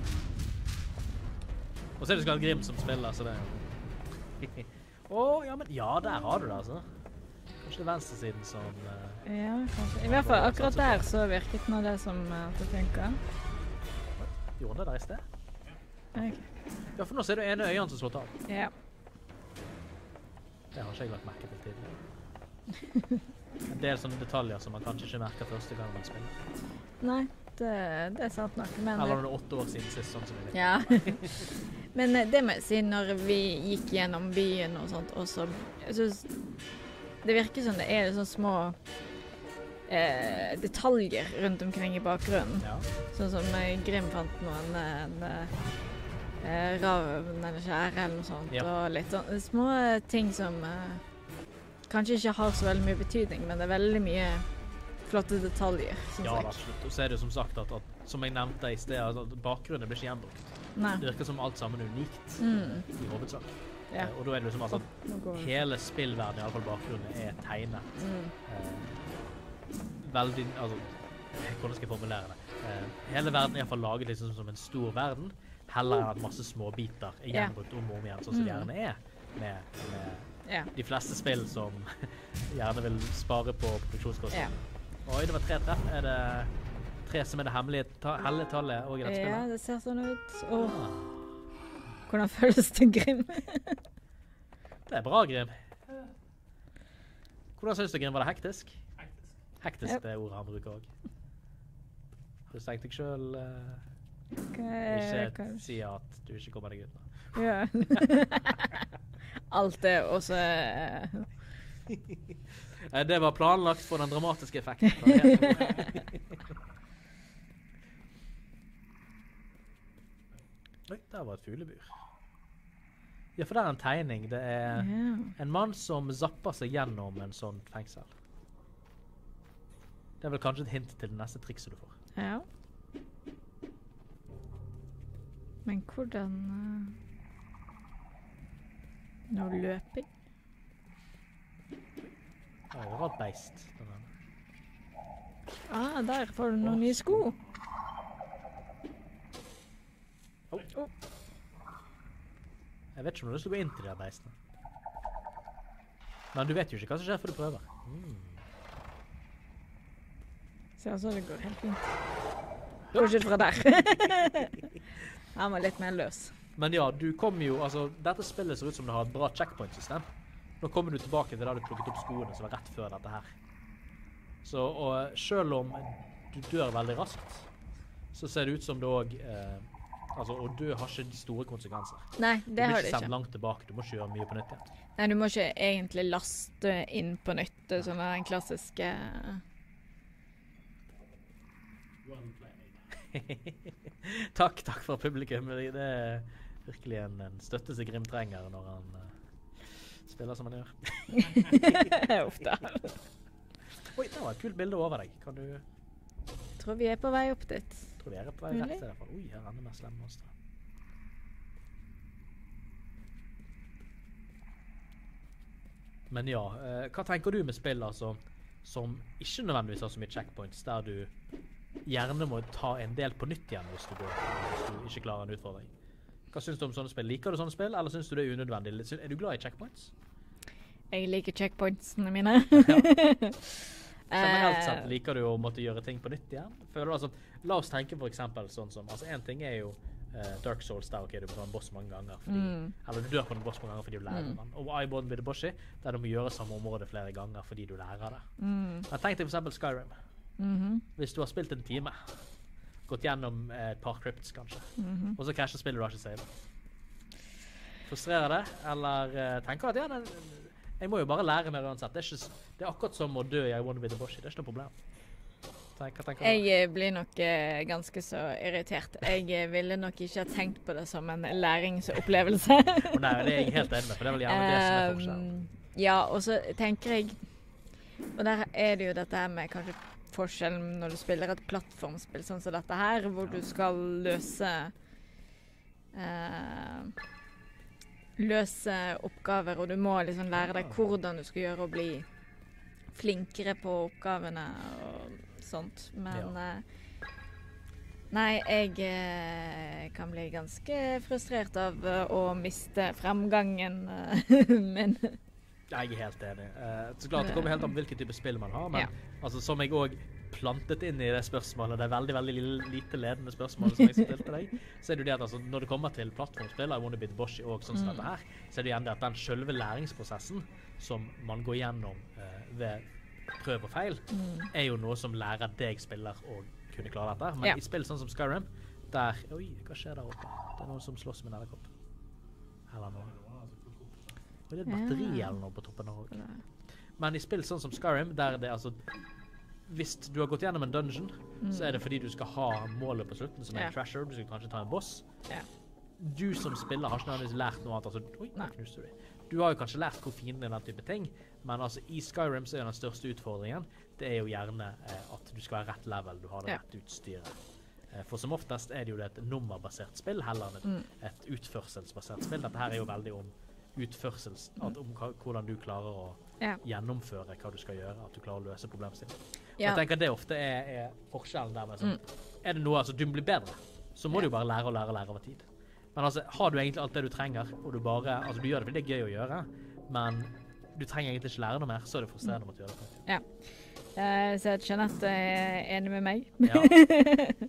Og så er det skal Grim som spiller, så det er Å, oh, ja, men ja, der har du det, altså. Kanskje venstresiden som uh, ja, kanskje. I hvert fall akkurat der så virket nå det som uh, det funker. Gjorde det der i sted? Okay. Ja, for nå ser du ene øynene som slått av. Ja. Det har ikke jeg lagt merke til tidligere. En del sånne detaljer som man kanskje ikke merker første gang man spiller. Nei, det, det er sant nok. Men eller når det er åtte år siden sist, sånn som vi vet. Ja. Men det må jeg si, når vi gikk gjennom byen og sånt, og så, jeg synes, det virker som det er sånne små eh, detaljer rundt omkring i bakgrunnen. Ja. Sånn som eh, Grim fant noen en, eh, ravn eller skjære eller noe sånt, ja. Og litt sånn små ting som eh, kanskje ikke har så veldig mye betydning, men det er veldig mye flotte detaljer, synes ja, jeg. Ja, absolutt. Og så er det som sagt at, at som jeg nevnte i sted, at bakgrunnen blir ikke gjenbrukt. Nei. Det virker som alt sammen er unikt mm. i hovedsak. Ja. Eh, og da er det liksom altså at hele spillverden, i alle fall bakgrunnen, er tegnet. Mm. Eh, veldig, altså, hvordan skal jeg formulere det? Eh, hele verden er i hvert fall laget liksom som en stor verden, heller enn at masse små biter er gjenbrukt om og om igjen, sånn som mm. det gjerne er med, med ja. De fleste spill som gjerne vil spare på produksjonskostnader. Ja. Oi, det var tre treff. Er det tre som er det hemmelige ta hellige tallet også i dette spillet? Ja, det ser sånn ut. Åh. Hvordan føles det, Grim? Det er bra, Grim. Hvordan synes du, Grim? Var det hektisk? Hektisk. Hektisk, yep. Det er ordet han bruker også. Har du tenkt deg selv uh, ikke si at du ikke kommer deg ut nå? Ja. Alt det også... Det var planlagt for den dramatiske effekten. Oi, der var et fuglebur. Ja, for det er en tegning. Det er Ja. en mann som zapper seg gjennom en sånn fengsel. Det er vel kanskje et hint til det neste trikset du får. Ja. Men hvordan uh, Noe løping? Det er jo rart beist. Den her. Ah, der får du noen nye sko. Oh. Oh. Jeg vet ikke om du har lyst til å gå inn til de her beistene. Men du vet jo ikke hva som skjer før du prøver. Mm. Så altså, det går helt fint. Bortsett fra der. Han var litt mer løs. Men ja, du kommer jo, altså, dette spillet ser ut som det har et bra checkpoint-system. Nå kommer du tilbake til da du plukket opp skoene som var rett før dette her. Så, og selv om du dør veldig raskt, så ser det ut som det også, eh, altså, å dø har ikke de store konsekvenser. Nei, det har det Du blir ikke ikke. sendt langt tilbake, du må ikke gjøre mye på nytt igjen. Nei, du må ikke egentlig laste inn på nytt, det er sånn den klassiske... takk, takk for publikum. Det er virkelig en, en støtte som Grim trenger når han uh, spiller som han gjør. Ofte. Oi, det var et kult bilde over deg. Kan du... Jeg tror vi er på vei opp dit. Jeg tror vi er på vei rett til det. Oi, her er enda mer slemme monster. Men ja, uh, hva tenker du med spill altså, som ikke nødvendigvis har så mye checkpoints, der du gjerne må ta en del på nytt igjen hvis du, går, hvis du ikke klarer en utfordring? Hva synes du om sånne spill? Liker du sånne spill, eller synes du det er unødvendig? Er du glad i checkpoints? Jeg liker checkpointsene mine. Ja. Generelt sett liker du å måtte gjøre ting på nytt igjen? Føler du, altså, la oss tenke for eksempel sånn som, altså en ting er jo uh, Dark Souls der, ok, du må ta en boss mange ganger, fordi, Mm. eller du dør på en boss mange ganger fordi du lærer Mm. den. Og I Born with the Boshi, der du må gjøre samme område flere ganger fordi du lærer det. Mm. Men tenk deg for eksempel Skyrim. Mhm. Hvis du har spilt en time, gått gjennom eh, et par crypts kanskje, Mhm. og så krasjer spillet du har ikke save. Frustrerer det? Eller uh, tenker at ja, det, jeg må jo bare lære mer uansett. Det er, ikke, s- det er akkurat som å dø i I Wanna Be The Boshi. Det er ikke noe problem. Tenk, hva tenker du? Jeg eh, blir nok eh, ganske så irritert. Jeg eh, ville nok ikke ha tenkt på det som en læringsopplevelse. Å nei, det er jeg helt enig med, for det er vel gjerne det som er forskjellen. Um, ja, og så tenker jeg, og der er det jo dette her med kanskje forskjellen når du spiller et plattformspill sånn som dette her, hvor du skal løse eh, løse oppgaver, og du må liksom lære deg hvordan du skal gjøre og bli flinkere på oppgavene og sånt. Men eh, nei, jeg eh, kan bli ganske frustrert av eh, å miste fremgangen eh, min. Jeg er helt enig. Uh, så klart, det kommer helt an på hvilken type spill man har, men Ja. altså, som jeg også plantet inn i det spørsmålet, det er veldig, veldig li- lite ledende spørsmål som jeg stilte deg, så er det jo det at altså, når det kommer til plattformspill, I Wanna Be The Boshi og sånn som Mm. dette her, så er det igjen det at den selve læringsprosessen som man går gjennom eh, ved prøv og feil, Mm. er jo noe som lærer deg spiller å kunne klare dette. Men Ja. i spill sånn som Skyrim, der... Oi, hva skjer der oppe? Det er noen som slåss med en edderkopp. Eller noe. Og det er et batteri Ja. eller noe på toppen av også. Men i spill sånn som Skyrim, der det altså... Hvis du har gått gjennom en dungeon, så er det fordi du skal ha målet på slutten, som er Ja. en treasure, du skal kanskje ta en boss. Ja. Du som spiller har ikke nødvendigvis lært noe annet. Altså, oi, Nei. nå knuste du. Du har jo kanskje lært hvor fienden er den type ting, men altså i Skyrim så er den største utfordringen, det er jo gjerne eh, at du skal være rett level, du har det Ja. rett utstyret. Eh, for som oftest er det jo det et nummerbasert spill, heller enn et, Mm. et utførselsbasert spill. Dette her er jo veldig om utførsels, at om hva- hvordan du klarer å Ja. gjennomføre hva du skal gjøre, at du klarer å løse problemstillinger. Ja. Jeg tenker det ofte er, er forskjellen der med sånn, Mm. er det noe, altså du blir bedre, så må Ja. du jo bare lære og lære og lære over tid. Men altså, har du egentlig alt det du trenger, og du bare, altså du gjør det fordi det er gøy å gjøre, men du trenger egentlig ikke lære noe mer, så er det frustrerende å måtte gjøre det. Ja. Eh, så at Jeanette er enig med meg. Ja.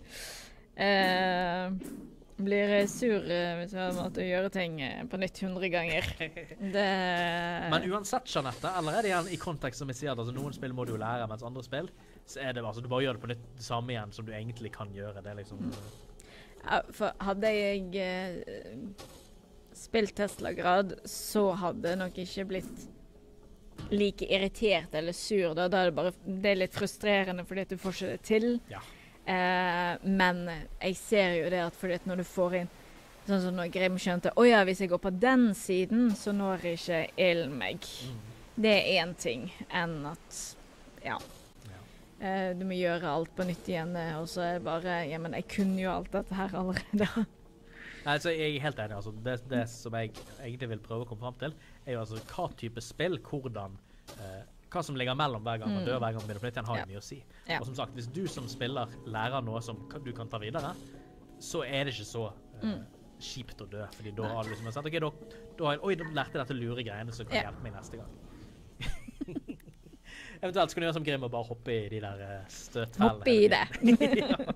eh, blir sur eh, hvis jeg måtte gjøre ting eh, på nytt hundre ganger. Det... Men uansett, Jeanette, eller er det igjen i kontekst som jeg sier, at altså, noen spill må du jo lære, mens andre spill, så er det altså, du bare gjør det på nytt det samme igjen som du egentlig kan gjøre. Det er liksom... Ja, for hadde jeg eh, spilt Tesla-grad, så hadde jeg nok ikke blitt like irritert eller sur. Da, da er det bare det er litt frustrerende fordi at du får ikke det til. Ja. Eh, men jeg ser jo det at fordi at når du får inn Sånn som når Grim skjønte, å ja, hvis jeg går på den siden, så når ikke ilden meg. Mm. Det er en ting enn at, ja, Ja. eh, du må gjøre alt på nytt igjen, eh, og så er det bare, ja, men jeg kunne jo alt dette her allerede. Nei, så jeg er helt enig. Altså, det, det som jeg egentlig vil prøve å komme frem til, er jo altså hva type spill, hvordan, eh, hva som ligger mellom hver gang man Mm. dør, hver gang man begynner på nytt igjen, har Ja. jo mye å si. Ja. Og som sagt, hvis du som spiller lærer noe som kan- du kan ta videre, så er det ikke så eh, Mm. kjipt å dø, fordi da har du liksom sagt, ok, da, da har jeg, oi, da lærte jeg dette lure greiene som kan Ja. hjelpe meg neste gang. Eventuelt skal du gjøre som Grim og bare hoppe i de der eh, støtfellene. Hoppe i det. Ja.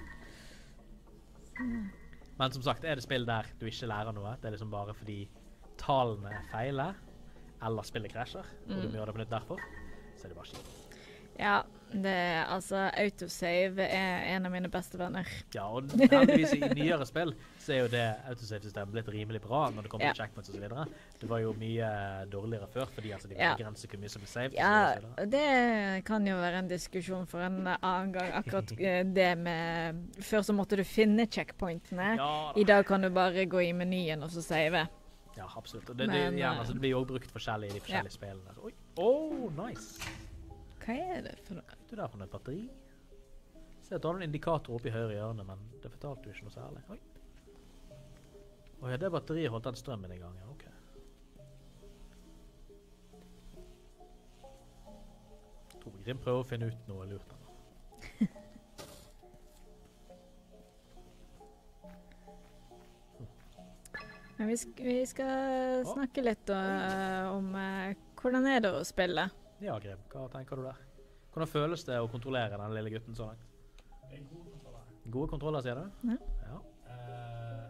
Men som sagt, er det spill der du ikke lærer noe, det er liksom bare fordi tallene feiler, eller spillet krasjer, og du Mm. må gjøre det på nytt derfor, så er det bare kjipt. Ja, det, altså, autosave er en av mine beste venner. Ja, og heldigvis i nyere spill, så er jo det autosave-systemet blitt rimelig bra når det kommer Ja. til checkpoints og så videre. Det var jo mye dårligere før, fordi altså, de Ja. begrenser hvor mye som er saved. Ja, og så videre. det kan jo være en diskusjon for en annen gang. Akkurat eh, det med før så måtte du finne checkpointene. Ja, I dag kan du bare gå i menyen og så save. ja, absolutt. Og det, det, Men, igjen, eh, altså, det blir jo også brukt forskjellig i de forskjellige ja. spillene. Oi, oh, nice. Hva er det for noe? Du der for et batteri. Se at du har en indikator oppe i høyre hjørne, men det fortalte du ikke noe særlig. Oi. Åja, det batteriet holdt den strømmen i gang, ja, ok. Jeg tror Grim prøver å finne ut noe lurt her. Men vi, sk vi skal snakke litt uh, om uh, hvordan er det å spille. Ja, Grim, hva tenker du der? Hvordan føles det å kontrollere den lille gutten så langt? Det er gode kontroller. Gode kontroller, sier du? Ja. Ja. Eh,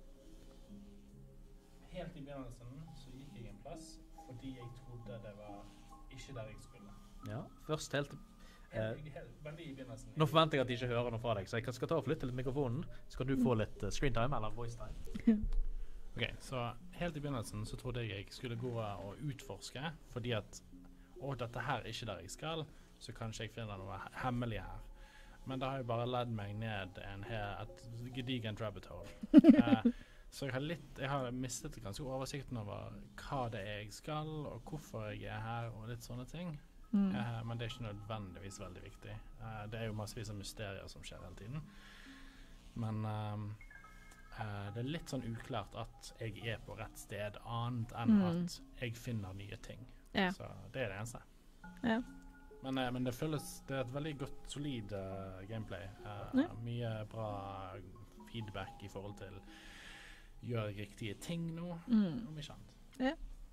helt i begynnelsen så gikk jeg en plass fordi jeg trodde det var ikke der jeg skulle. Ja, først helt... Eh, Helt, helt, veldig i begynnelsen. nå forventer jeg at de ikke hører noe fra deg, så jeg skal ta og flytte litt mikrofonen, så kan du få litt uh, screen time eller voice time. Ok, så helt i begynnelsen så trodde jeg jeg skulle gå og utforske, fordi at, å, dette her er ikke der jeg skal, så kanskje jeg finner noe he- hemmelig her. Men det har jo bare ledd meg ned en he- et gedigent rabbit hole. Eh, så jeg har litt, jeg har mistet ganske oversikten over hva det er jeg skal, og hvorfor jeg er her, og litt sånne ting. Mm. Eh, men det er ikke nødvendigvis veldig viktig. Eh, det er jo massevis av mysterier som skjer hele tiden. Men ehm, eh, det er litt sånn uklart at jeg er på rett sted, annet enn Mm. at jeg finner nye ting. Ja. Så det er det eneste. Ja. Men, eh, men det føles Det er et veldig godt, solid eh, gameplay. Eh, Ja. Mye bra feedback i forhold til gjør jeg riktige ting nå, Mm. og mye annet. Ja.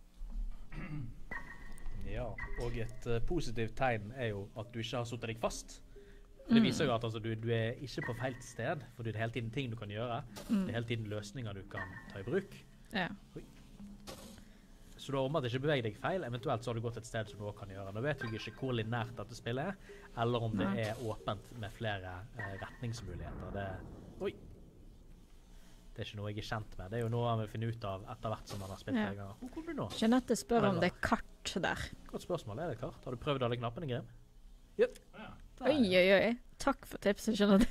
Ja, og et uh, positivt tegn er jo at du ikke har suttet deg fast. For det Mm. viser jo at altså, du, du er ikke på feil sted, for det er hele tiden ting du kan gjøre. Mm. Det er hele tiden løsninger du kan ta i bruk. Ja. Så du har om at ikke beveger deg feil, eventuelt så har du gått et sted som du også kan gjøre. Nå vet jeg ikke hvor linært dette spillet er, eller om det Nei. er åpent med flere eh, retningsmuligheter. Det, oi! Det er ikke noe jeg er kjent med. Det er jo noe man vil finne ut av etter hvert som man har spilt Ja. flere ganger. Hvor kommer du nå? Jeanette spør Hva er om det det er kart der. Godt spørsmål. Er det kart? Har du prøvd alle knappene, Grim? Å ja. Oi, oi, oi. Takk for tipset, Jeanette.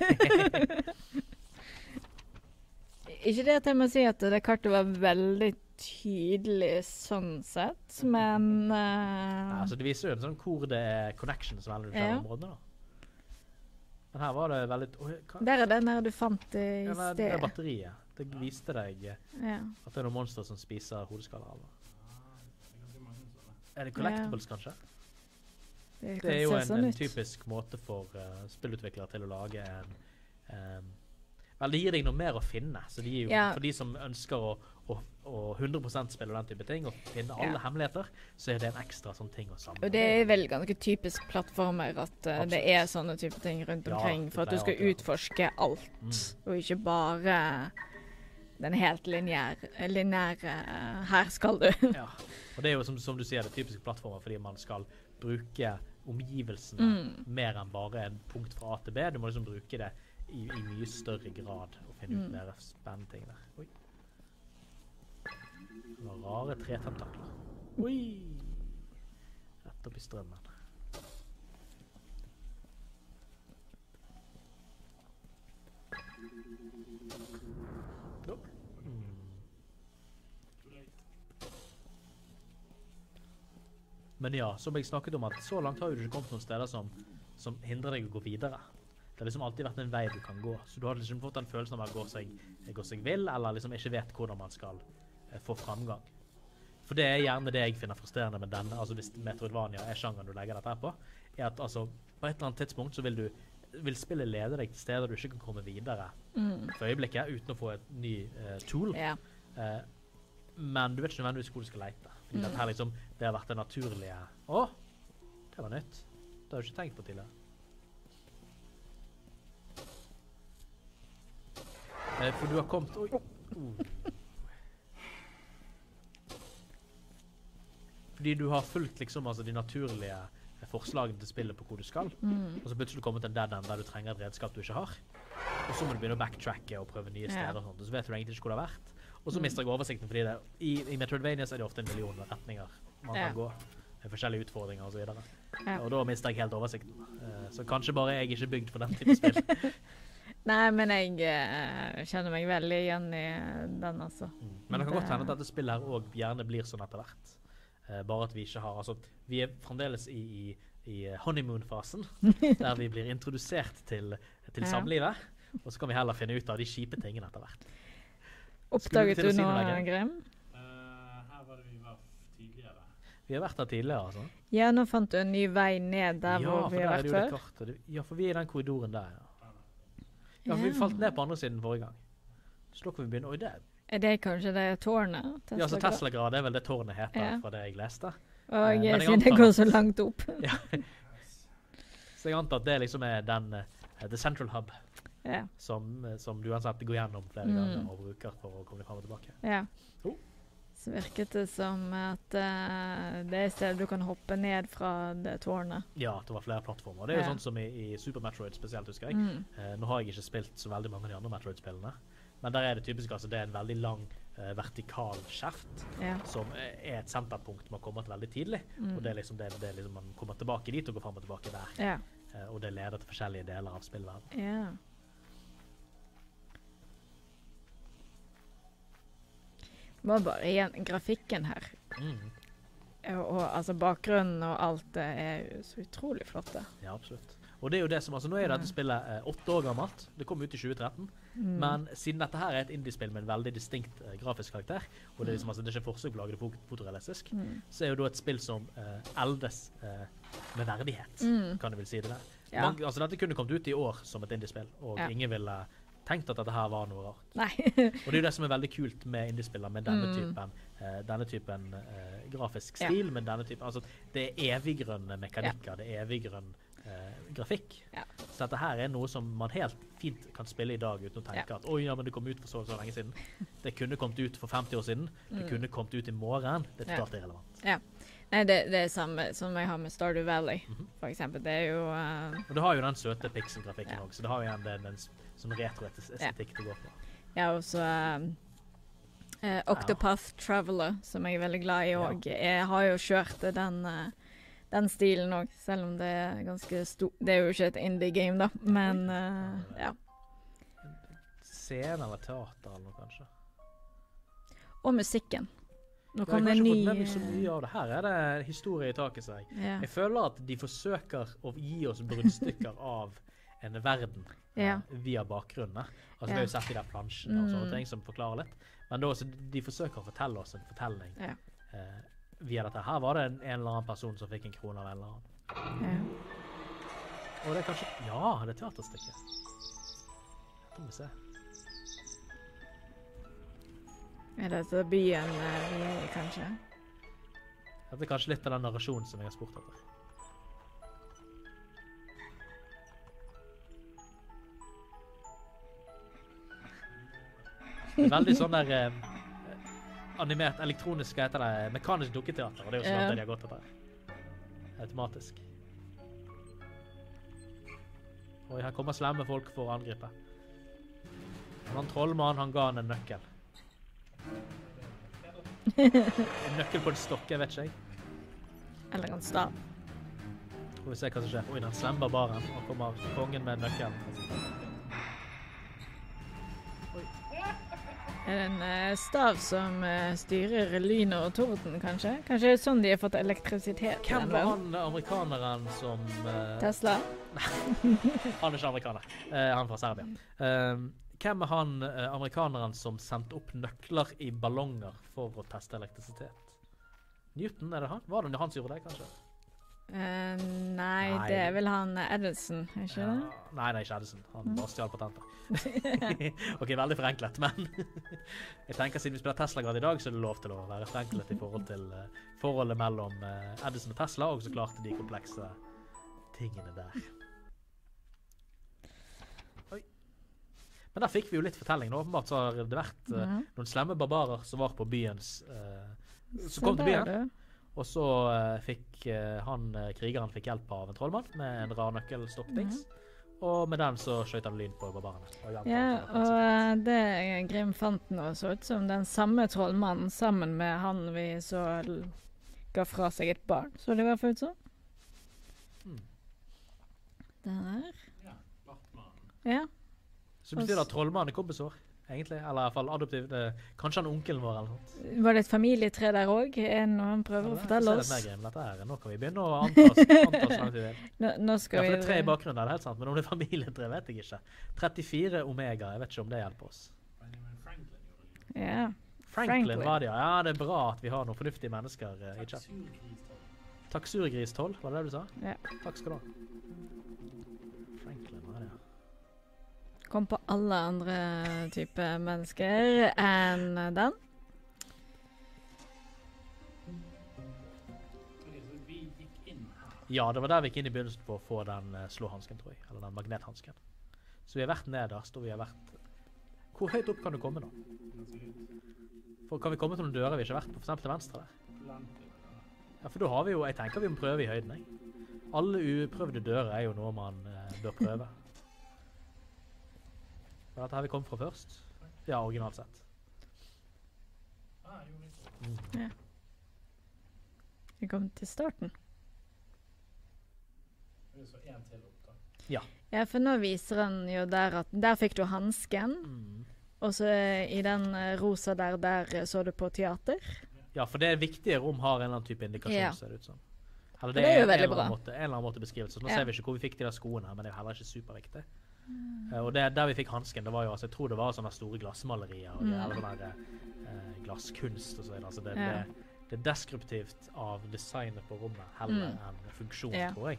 Ikke det at jeg må si at det kartet var veldig tydelig sånn sett, men Ja, uh, altså det viser jo en sånn hvor det er connections mellom de Ja. forskjellige områdene. Da. Men her var det veldig... Oi, hva? Der er den der du fant det i Ja, men det er sted. batteriet. Det viste deg eh, Ja. at det er noen monster som spiser hodeskaller. Eller? Ah, det er ganske mange sånne. Er det collectibles, kanskje? Det, Det er jo kan en, se sånn en ut. typisk måte for uh, spillutviklere til å lage en... Um, vel, det gir deg noe mer å finne. Så de, er jo- Ja. for de som ønsker å, å, å hundre prosent spille den type ting, og finne alle Ja. hemmeligheter, så er det en ekstra sånn ting å samle. Og det er vel ganske typisk plattformer at uh, det er sånne type ting rundt Ja, omkring, det for at du pleier skal alltid å være. utforske alt, Mm. og ikke bare den helt lineære, lineære uh, her skal du. Ja, og det er jo som, som du sier, det er typiske plattformer fordi man skal bruke omgivelsene Mm. mer enn bare en punkt fra A til B. Du må liksom bruke det i, i mye større grad og finne ut Mm. mer spennende ting der. Oi. Noen rare tretentakler. Oi! Rett opp i strømmen. Nå. Men ja, som jeg snakket om, at så langt har jo du ikke kommet noen steder som, som hindrer deg å gå videre. Det har liksom alltid vært en vei du kan gå, så du har liksom fått den følelsen av at går seg, går seg vil, eller liksom ikke vet hvordan man skal eh, få framgang. For det er gjerne det jeg finner frustrerende med denne, altså hvis Metroidvania er sjangeren du legger dette her på, er at altså, på et eller annet tidspunkt så vil du vil spillet lede deg til steder du ikke kan komme videre Mm. for øyeblikket, uten å få et ny eh, tool. Ja. Eh, men du vet ikke nødvendigvis hvor du skal lete. Fordi Mm. dette her liksom, det har vært det naturlige. Å, det var nytt. Det har jeg ikke tenkt på tidligere. Eh, for du har kommet... Oi. Oh. Fordi du har fulgt liksom, altså, de naturlige eh, forslagene til spillet på hvor du skal. Mm. Og så plutselig kommer til en dead end der du trenger et redskap du ikke har. Og så må du begynne å backtracke og prøve nye steder. Ja. Og, sånt, og så vet du egentlig ikke hvor det har vært. Og så Mm. mister jeg oversikten, fordi det, i, i Metroidvania så er det ofte en million retninger man Ja. kan gå. Med forskjellige utfordringer og så videre. Ja. Og da mister jeg helt oversikten. Eh, så kanskje bare jeg ikke er bygd for den type spill. Nei, men jeg eh, kjenner meg veldig igjen i den, altså. Mm. Men det kan godt Det- hende at dette spillet her også gjerne blir sånn etter hvert. Eh, bare at vi ikke har, altså, vi er fremdeles i, i, i honeymoon-fasen, der vi blir introdusert til, til Ja. samlivet, og så kan vi heller finne ut av de kjipe tingene etter hvert. Oppdaget til å du si noe, noe, Grim? Grim? Eh, her var det vi var tidligere. Vi har vært der tidligere, altså. Ja, nå fant du en ny vei ned der ja, hvor for vi der har er vært det jo det før. kartet. Du- Ja, for vi er i den korridoren der, ja. Ja, for vi falt ned på andre siden forrige gang. Så da kan vi begynne. Oi, det er... Er det kanskje det tårnet? Ja, så Tesla? Tesla-grad er vel det tårnet heter Ja. fra det jeg leste. Og Eh, men eh, jeg siden det antar går at- så langt opp. Ja. Så jeg antar at det liksom er den, eh, the central hub, Ja. som, eh, som du uansett går gjennom flere Mm. ganger og bruker for å komme deg frem og tilbake. ja. Oh. Så virket det som at eh, det er et sted du kan hoppe ned fra det tårnet. Ja, at det var flere plattformer. Det er jo Ja. sånn som i, i Super Metroid spesielt, husker jeg. Mm. Eh, nå har jeg ikke spilt så veldig mange av de andre Metroid-spillene, men der er det typisk altså det er en veldig lang eh, vertikal skjeft Ja. som eh, er et senterpunkt man kommer til veldig tidlig, Mm. og det er liksom det, det er liksom man kommer tilbake dit og går frem og tilbake der, Ja. eh, og det leder til forskjellige deler av spillverden. Ja. Må bare igjen grafikken her. Mm. Og, og altså bakgrunnen og alt det er jo så utrolig flotte. Ja, absolutt. Og det er jo det som, altså nå er dette spillet eh, åtte år gammelt, det kom ut i tjue tretten, Mm. men siden dette her er et indie-spill med en veldig distinkt eh, grafisk karakter, og det er, liksom, altså, det er ikke forsøk på å lage det fot fotorealistisk, Mm. så er jo da et spill som eh, eldes eh, med verdighet, Mm. kan du vel si det der. Ja. Mange, altså dette kunne kommet ut i år som et indie-spill, og Ja. ingen ville tenkt at dette her var noe rart. Nei. Og det er jo det som er veldig kult med indie-spiller, med denne Mm. typen, eh, denne typen eh, grafisk Ja. stil, men denne typen, altså det er eviggrønne mekanikker, det er eviggrønn eh, grafikk. Ja. Så dette her er noe som man helt fint kan spille i dag uten å tenke Ja. at oi, ja, men det kom ut for så og så lenge siden. Det kunne kommet ut for femti år siden, det Mm. kunne kommet ut i morgen. Det er Ja. totalt irrelevant. Ja. Nei, det, det er samme som jeg har med Stardew Valley, Mhm. for eksempel. Det er jo eh, Og det har jo den søte pixel-grafikken Ja. også, så det har jo igjen den, den s- sånn retro-estetikk det går på. Ja, også um, eh, Octopath Traveler, som jeg er veldig glad i Ja. òg. Jeg har jo kjørt den, eh, den stilen òg, selv om det er ganske stort. Det er jo ikke et indie-game, da, men eh, ja. Scene eller teater eller noe, kanskje. Og musikken. Nå Jeg har kom det en kanskje ny fått med meg så mye av det. Her er det historie i taket, sier jeg. Ja. Jeg føler at de forsøker å gi oss bruddstykker av en verden eh, Ja. via bakgrunnene. Altså, Vi Ja. har jo sett de der plansjene og sånne Mm. ting som forklarer litt. Men da, også, de forsøker å fortelle oss en fortelling Ja. eh, via dette. Her var det en, en eller annen person som fikk en krone av en eller annen. Ja. Og det er kanskje... Ja, det er teaterstykket. Dette må vi se. Er dette byen eh, vi er i, kanskje? Dette er kanskje litt av den narrasjonen som jeg har spurt etter. Det er veldig sånn der eh, animert, elektronisk, hva heter det, mekanisk dukketeater, og det er jo sånn Ja. at de har gått etter. Automatisk. Oi, her kommer slemme folk for å angripe. Han trollmann, han ga han en nøkkel. En nøkkel på en stokk, jeg vet ikke jeg. Eller en stav. Får vi se hva som skjer. Oi, den slemme barbaren. Nå kommer kongen med nøkkelen. Oi. Er det en eh, stav som eh, styrer lyn og torden, kanskje? Kanskje det er sånn de har fått elektrisitet? Hvem den var dagen? han amerikaneren som eh, Tesla? Han er ikke amerikaner. Eh, han er fra Serbia. Eh, hvem er han eh, amerikaneren som sendte opp nøkler i ballonger for å teste elektrisitet? Newton, er det han? Var det han som gjorde det, kanskje? Eh, nei, Nei. det er vel han Edison, er ikke Ja. det? Nei, nei, ikke Edison. Han bare stjal patenter. Ok, veldig forenklet, men jeg tenker siden vi spiller Tesla-grad i dag, så er det lov til å være forenklet i forhold til uh, forholdet mellom uh, Edison og Tesla, og så klarte de komplekse tingene der. Oi. Men der fikk vi jo litt fortelling. Nå, åpenbart så har det vært uh, Mhm. noen slemme barbarer som var på byens uh, Se som kom til der, byen, du. og så uh, fikk uh, han, uh, krigeren fikk hjelp av en trollmann med en rar nøkkelstokkdings. Og med den så skjøt han lyn på barbarene. Og hjalp Ja, han til å og ta eh, det Grim fant nå så ut som den samme trollmannen sammen med han vi så l- ga fra seg et barn. Så det i hvert fall ut sånn. Mm. Der. Ja, Bartmannen. Ja. Så betyr det at trollmannen er kompisår, egentlig? Eller i hvert fall adoptiv. eh, kanskje han er onkelen vår eller noe. Var det et familietre der òg? Er det noe han prøver å fortelle oss? Mer Grim, dette her. Nå kan vi begynne å antas, antas langt vi vil. Nå, nå Ja, skal for vi det er tre i bakgrunnen, det er helt sant. Men om det er familietre, vet jeg ikke. trettifire Omega, jeg vet ikke om det hjelper oss. Benjamin Franklin gjorde det. Ja. Franklin, Franklin. var det, ja. Ja, det er bra at vi har noen fornuftige mennesker eh, i chat. Surgris. Taksurgris tolv, var det det du sa? Ja. Takk skal du ha. Franklin, var det, ja. Kom på alle andre typer mennesker enn den. Ok, så vi gikk inn her. Ja, det var der vi gikk inn i begynnelsen på å få den uh, slåhansken, tror jeg. Eller den magnethansken. Så vi har vært nederst, og vi har vært... Hvor høyt opp kan du komme da? Ganske høyt. For kan vi komme til noen dører vi ikke har vært på, for eksempel til venstre der? Langt over der. Ja, for da har vi jo, jeg tenker vi må prøve i høyden, jeg. Alle uprøvde dører er jo noe man uh, bør prøve. Var dette her vi kom fra først? Ja, originalt sett. Ah, jo, litt. Ja. Vi kom til starten. Det er så en til opp da. Ja, for nå viser han jo der at der fikk du hansken, Mm. og så eh, i den eh, rosa der, der eh, så du på teater. Ja, for det viktige rom har en eller annen type indikasjon, Ja. ser det ut som. Eller det er jo en veldig eller annen bra. Måte, en eller annen måte beskrivelse. Så nå Ja. ser vi ikke hvor vi fikk de der skoene her, men det er jo heller ikke superviktig. Eh, og det, der vi fikk hansken, det var jo, altså, jeg tror det var sånne store glassmalerier, og Mm. eller sånne der, eh, glasskunst og så videre. Altså det, Ja. det, det er deskriptivt av designet på rommet, heller Mm. enn funksjon, Ja. tror jeg.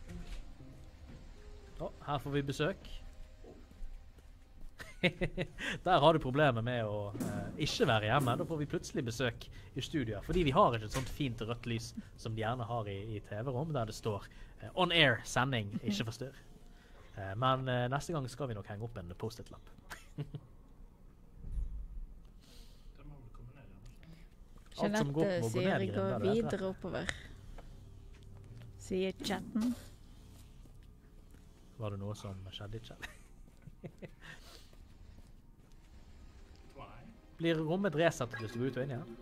Å, her får vi besøk. Der har du problemet med å eh, ikke være hjemme. Da får vi plutselig besøk i studio. Fordi vi har ikke et sånt fint rødt lys som de gjerne har i, i T V-rom, der det står eh, on air, sending, ikke forstyrr. Eh, men eh, neste gang skal vi nok henge opp en post-it-lapp. Det må vel komme ned igjen, ikke? Alt som går Jeanette må gå sier ned, vi Grim, går der, det er videre oppover. Sier chatten. Var det noe som skjedde i chat? Twy. Blir rommet resettet hvis du går ut og inn igjen?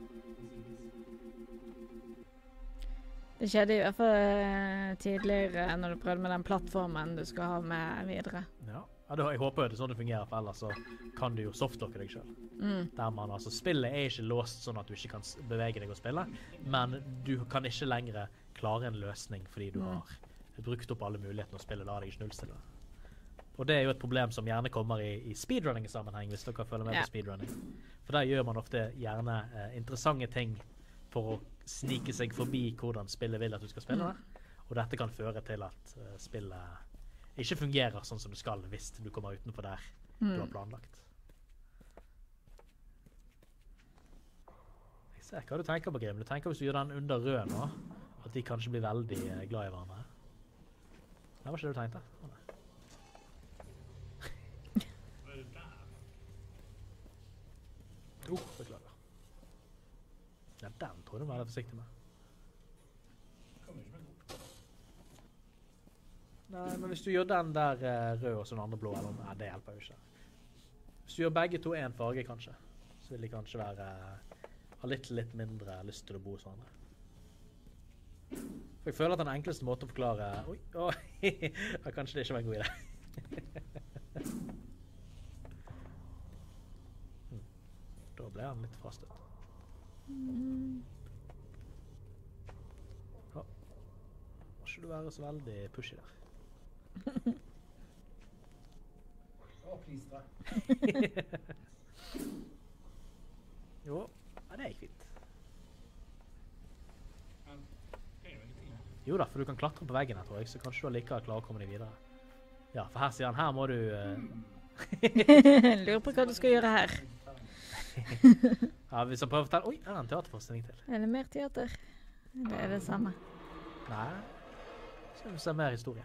Det skjedde i hvert fall eh, tidligere når du prøvde med den plattformen du skal ha med videre. Ja. Ja, da, jeg håper jo det er sånn det fungerer, for ellers så kan du jo softdocke deg selv. Mm. Der man, altså, spillet er ikke låst sånn at du ikke kan s- bevege deg og spille, men du kan ikke lenger klare en løsning fordi du Mm. har brukt opp alle mulighetene å spille, da er det ikke nullstille. Og det er jo et problem som gjerne kommer i, i speedrunning-sammenheng, hvis dere følger med Ja. på speedrunning. For der gjør man ofte gjerne eh, interessante ting for å snike seg forbi hvordan spillet vil at du skal spille Mm. det. Og dette kan føre til at eh, spillet ikke fungerer sånn som det skal hvis du kommer utenfor der du har Mm. planlagt. Jeg ser hva du tenker på, Grim. Du tenker hvis du gjør den under rød nå, at de kanskje blir veldig eh, glad i hverandre. Det var ikke det du tenkte? Å, nei. Hva er det der? Oh, beklager. Ja, den tror jeg du må være forsiktig med. Kommer ikke med opp. Nei, men hvis du gjør den der eh, rød og så den andre blå, eller nei, det hjelper jo ikke. Hvis du gjør begge to en farge, kanskje, så vil de kanskje være, ha litt, litt mindre lyst til å bo hos hverandre. For jeg føler at den enkleste måten å forklare, oi, oi, ja, kanskje det ikke var en god idé. Hmm. ble han litt frastøtt. Mm. Ja. Må ikke du være så veldig pushy der. Å, please, da. Jo, ja, det gikk fint. Men, det er jo ingenting. Jo da, for du kan klatre på veggen her, tror jeg, så kanskje du likevel klarer å komme deg videre. Ja, for her sier han, her må du... Uh... Lurer på hva du skal gjøre her. Ja, hvis han prøver å fortelle... Oi, er det en teaterforestilling til? Er det mer teater? Eller er det samme? Nei, så vi ser mer historie.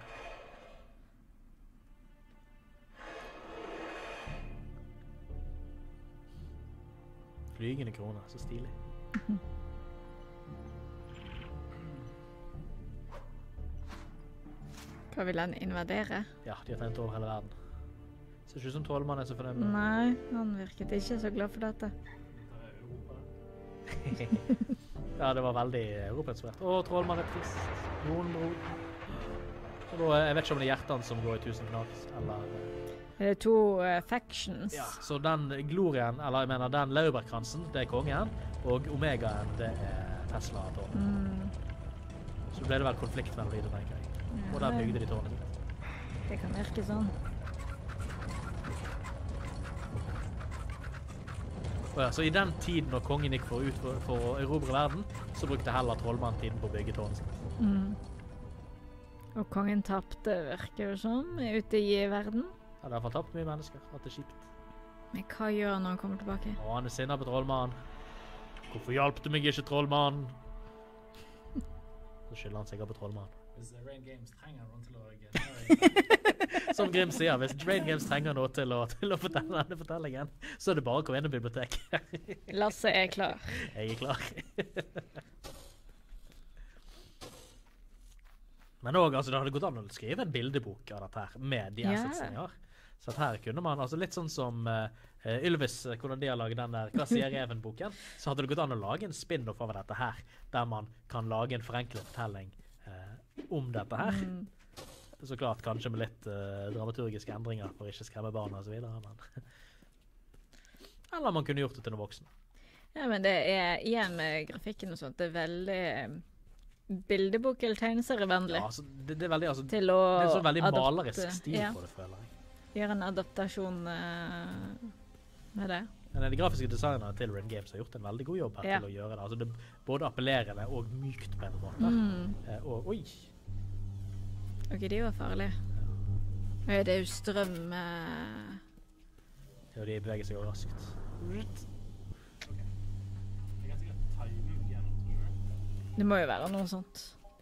Flygende kroner, så stilig. Hva vil han invadere? Ja, de har tenkt over hele verden. Ser ikke ut som trollmannen er så fornøyd med. Nei, han virket ikke så glad for dette. Ja, det var veldig europeinspirert. Å, trollmann er trist. Noen bro. Og da, jeg vet ikke om det er hjertene som går i tusen knas, eller... Er det to uh, factions? Ja, så den glorien, eller jeg mener den laurbærkransen, det er kongen, og omegaen, det er Tesla-tårnet. Mm. Så ble det vel konflikt mellom de, tenker jeg. Ja, Og der bygde de tårnet sitt. det kan virke sånn. Og ja, så i den tiden når kongen gikk for, ut for, for å erobre verden, så brukte heller trollmannen tiden på å bygge tårnet sitt. Mm. Og kongen tappte, virker det som, ute i verden. Ja, det har i hvert fall tapt mye mennesker, at det er kjipt. Men hva gjør han når han kommer tilbake? Å, han er sinnet på trollmannen. Hvorfor hjalp du meg ikke, trollmannen? Så skylder han sikkert på trollmannen. Hvis Rain Games trenger noen til å generere... Som Grim sier, hvis Rain Games trenger noe til å, til å fortelle denne fortellingen, så er det bare å komme inn i biblioteket. Lasse er klar. Jeg er klar. Men også, altså, det hadde gått an å skrive en bildebok av dette her, med de Ja. assetsene jeg har. Så at her kunne man, altså litt sånn som uh, Ylvis, hvordan de har laget den der Hva sier Reven-boken, så hadde det gått an å lage en spin-off av dette her, der man kan lage en forenklet fortelling uh, om dette her. Mm. Så klart, kanskje med litt uh, dramaturgiske endringer for ikke skremme barn og så videre, men... Eller man kunne gjort det til noen voksne. Ja, men det er igjen med grafikken og sånt, det er veldig eh, bildebok eller tegneserievennlig. Ja, altså, det, det er veldig, altså, til å det er en sånn veldig adopte- malerisk stil ja, på det, føler jeg. gjøre en adaptasjon eh, med det. Men de grafiske designerne til Rain Games har gjort en veldig god jobb her Ja. til å gjøre det. Altså, det er både appellerende og mykt på en måte. Mm. Eh, og, oi! Ok, de var farlige. Ja, det er jo strøm... Eh, Ja, de beveger seg jo raskt. Jeg kan sikkert time igjen, tror du? det må jo være noe sånt.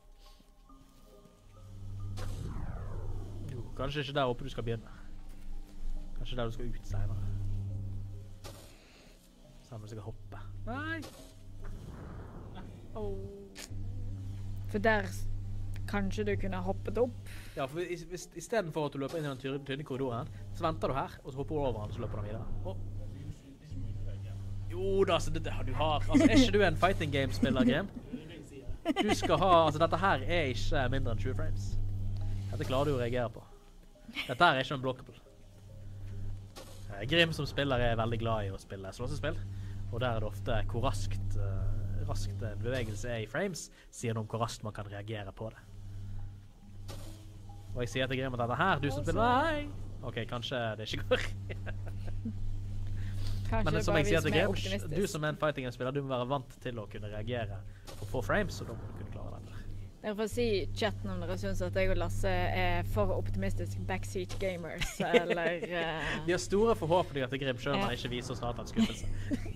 Jo, kanskje ikke der oppe du skal begynne. Kanskje der du skal ut senere. Så må du sikkert hoppe. Nei! Oh. For der s- kanskje du kunne hoppet opp. Ja, for hvis, hvis, i stedet for at du løper inn i den tynne tynne korridoren, så venter du her, og så hopper du over den, og så løper du videre. Å. Jo da, så det, det har du har. Altså, er ikke du en fighting game-spiller, Grim? Du skal ha, altså dette her er ikke mindre enn tjue frames. Dette klarer du å reagere på. Dette her er ikke unblockable. Eh, Grim som spiller er veldig glad i å spille slåssespill, og der er det ofte hvor raskt, uh, raskt en bevegelse er i frames, sier noe om hvor raskt man kan reagere på det. Og jeg sier til Grim at dette her, du som spiller, nei! Ok, kanskje det ikke går. Kanskje Men det som bare jeg vi sier som til er Grim, optimistisk. du som er en fighting game-spiller, du må være vant til å kunne reagere på få frames, og da må du kunne klare det. Dere får si i chatten om dere synes at jeg og Lasse er for optimistisk backseat gamers, eller... eh, Vi har store forhåpninger til Grim, selv om Ja. han ikke viser oss snart en skuffelse.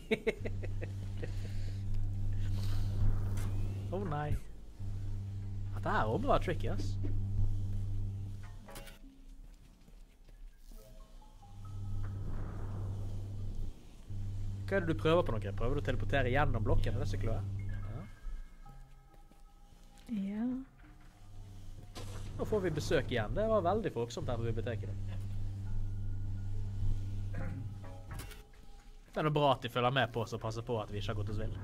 Å oh, nei. Dette her også var tricky, ass. Hva er det du prøver på nå, Grim? Prøver du å teleportere gjennom blokken? Er det så kløe? Ja. ja. Nå får vi besøk igjen. Det var veldig folksomt her på biblioteket. Det er noe bra at de følger med på oss og passer på at vi ikke har gått oss vill.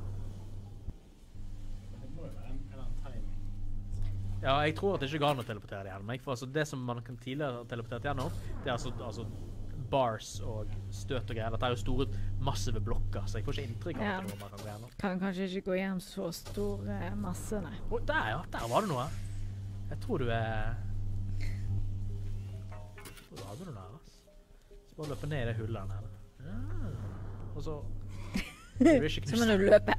Det må jo være en eller annen timing. Ja, jeg tror at det ikke går an å teleportere det gjennom. ikke? For altså, det som man kan tidligere ha teleportert gjennom, det er altså, altså bars og støt og greier. Dette er jo store, massive blokker, så jeg får ikke inntrykk av Ja. at det er noe man kan gå gjennom. Kan kanskje ikke gå hjem så stor eh, masse, nei. Å, der ja, der var det noe. Jeg tror du er... Jeg tror du hadde noe der, altså. Så bare løpe ned i det hullet her. Ja. Og så... Du er ikke Så må knust. du løpe.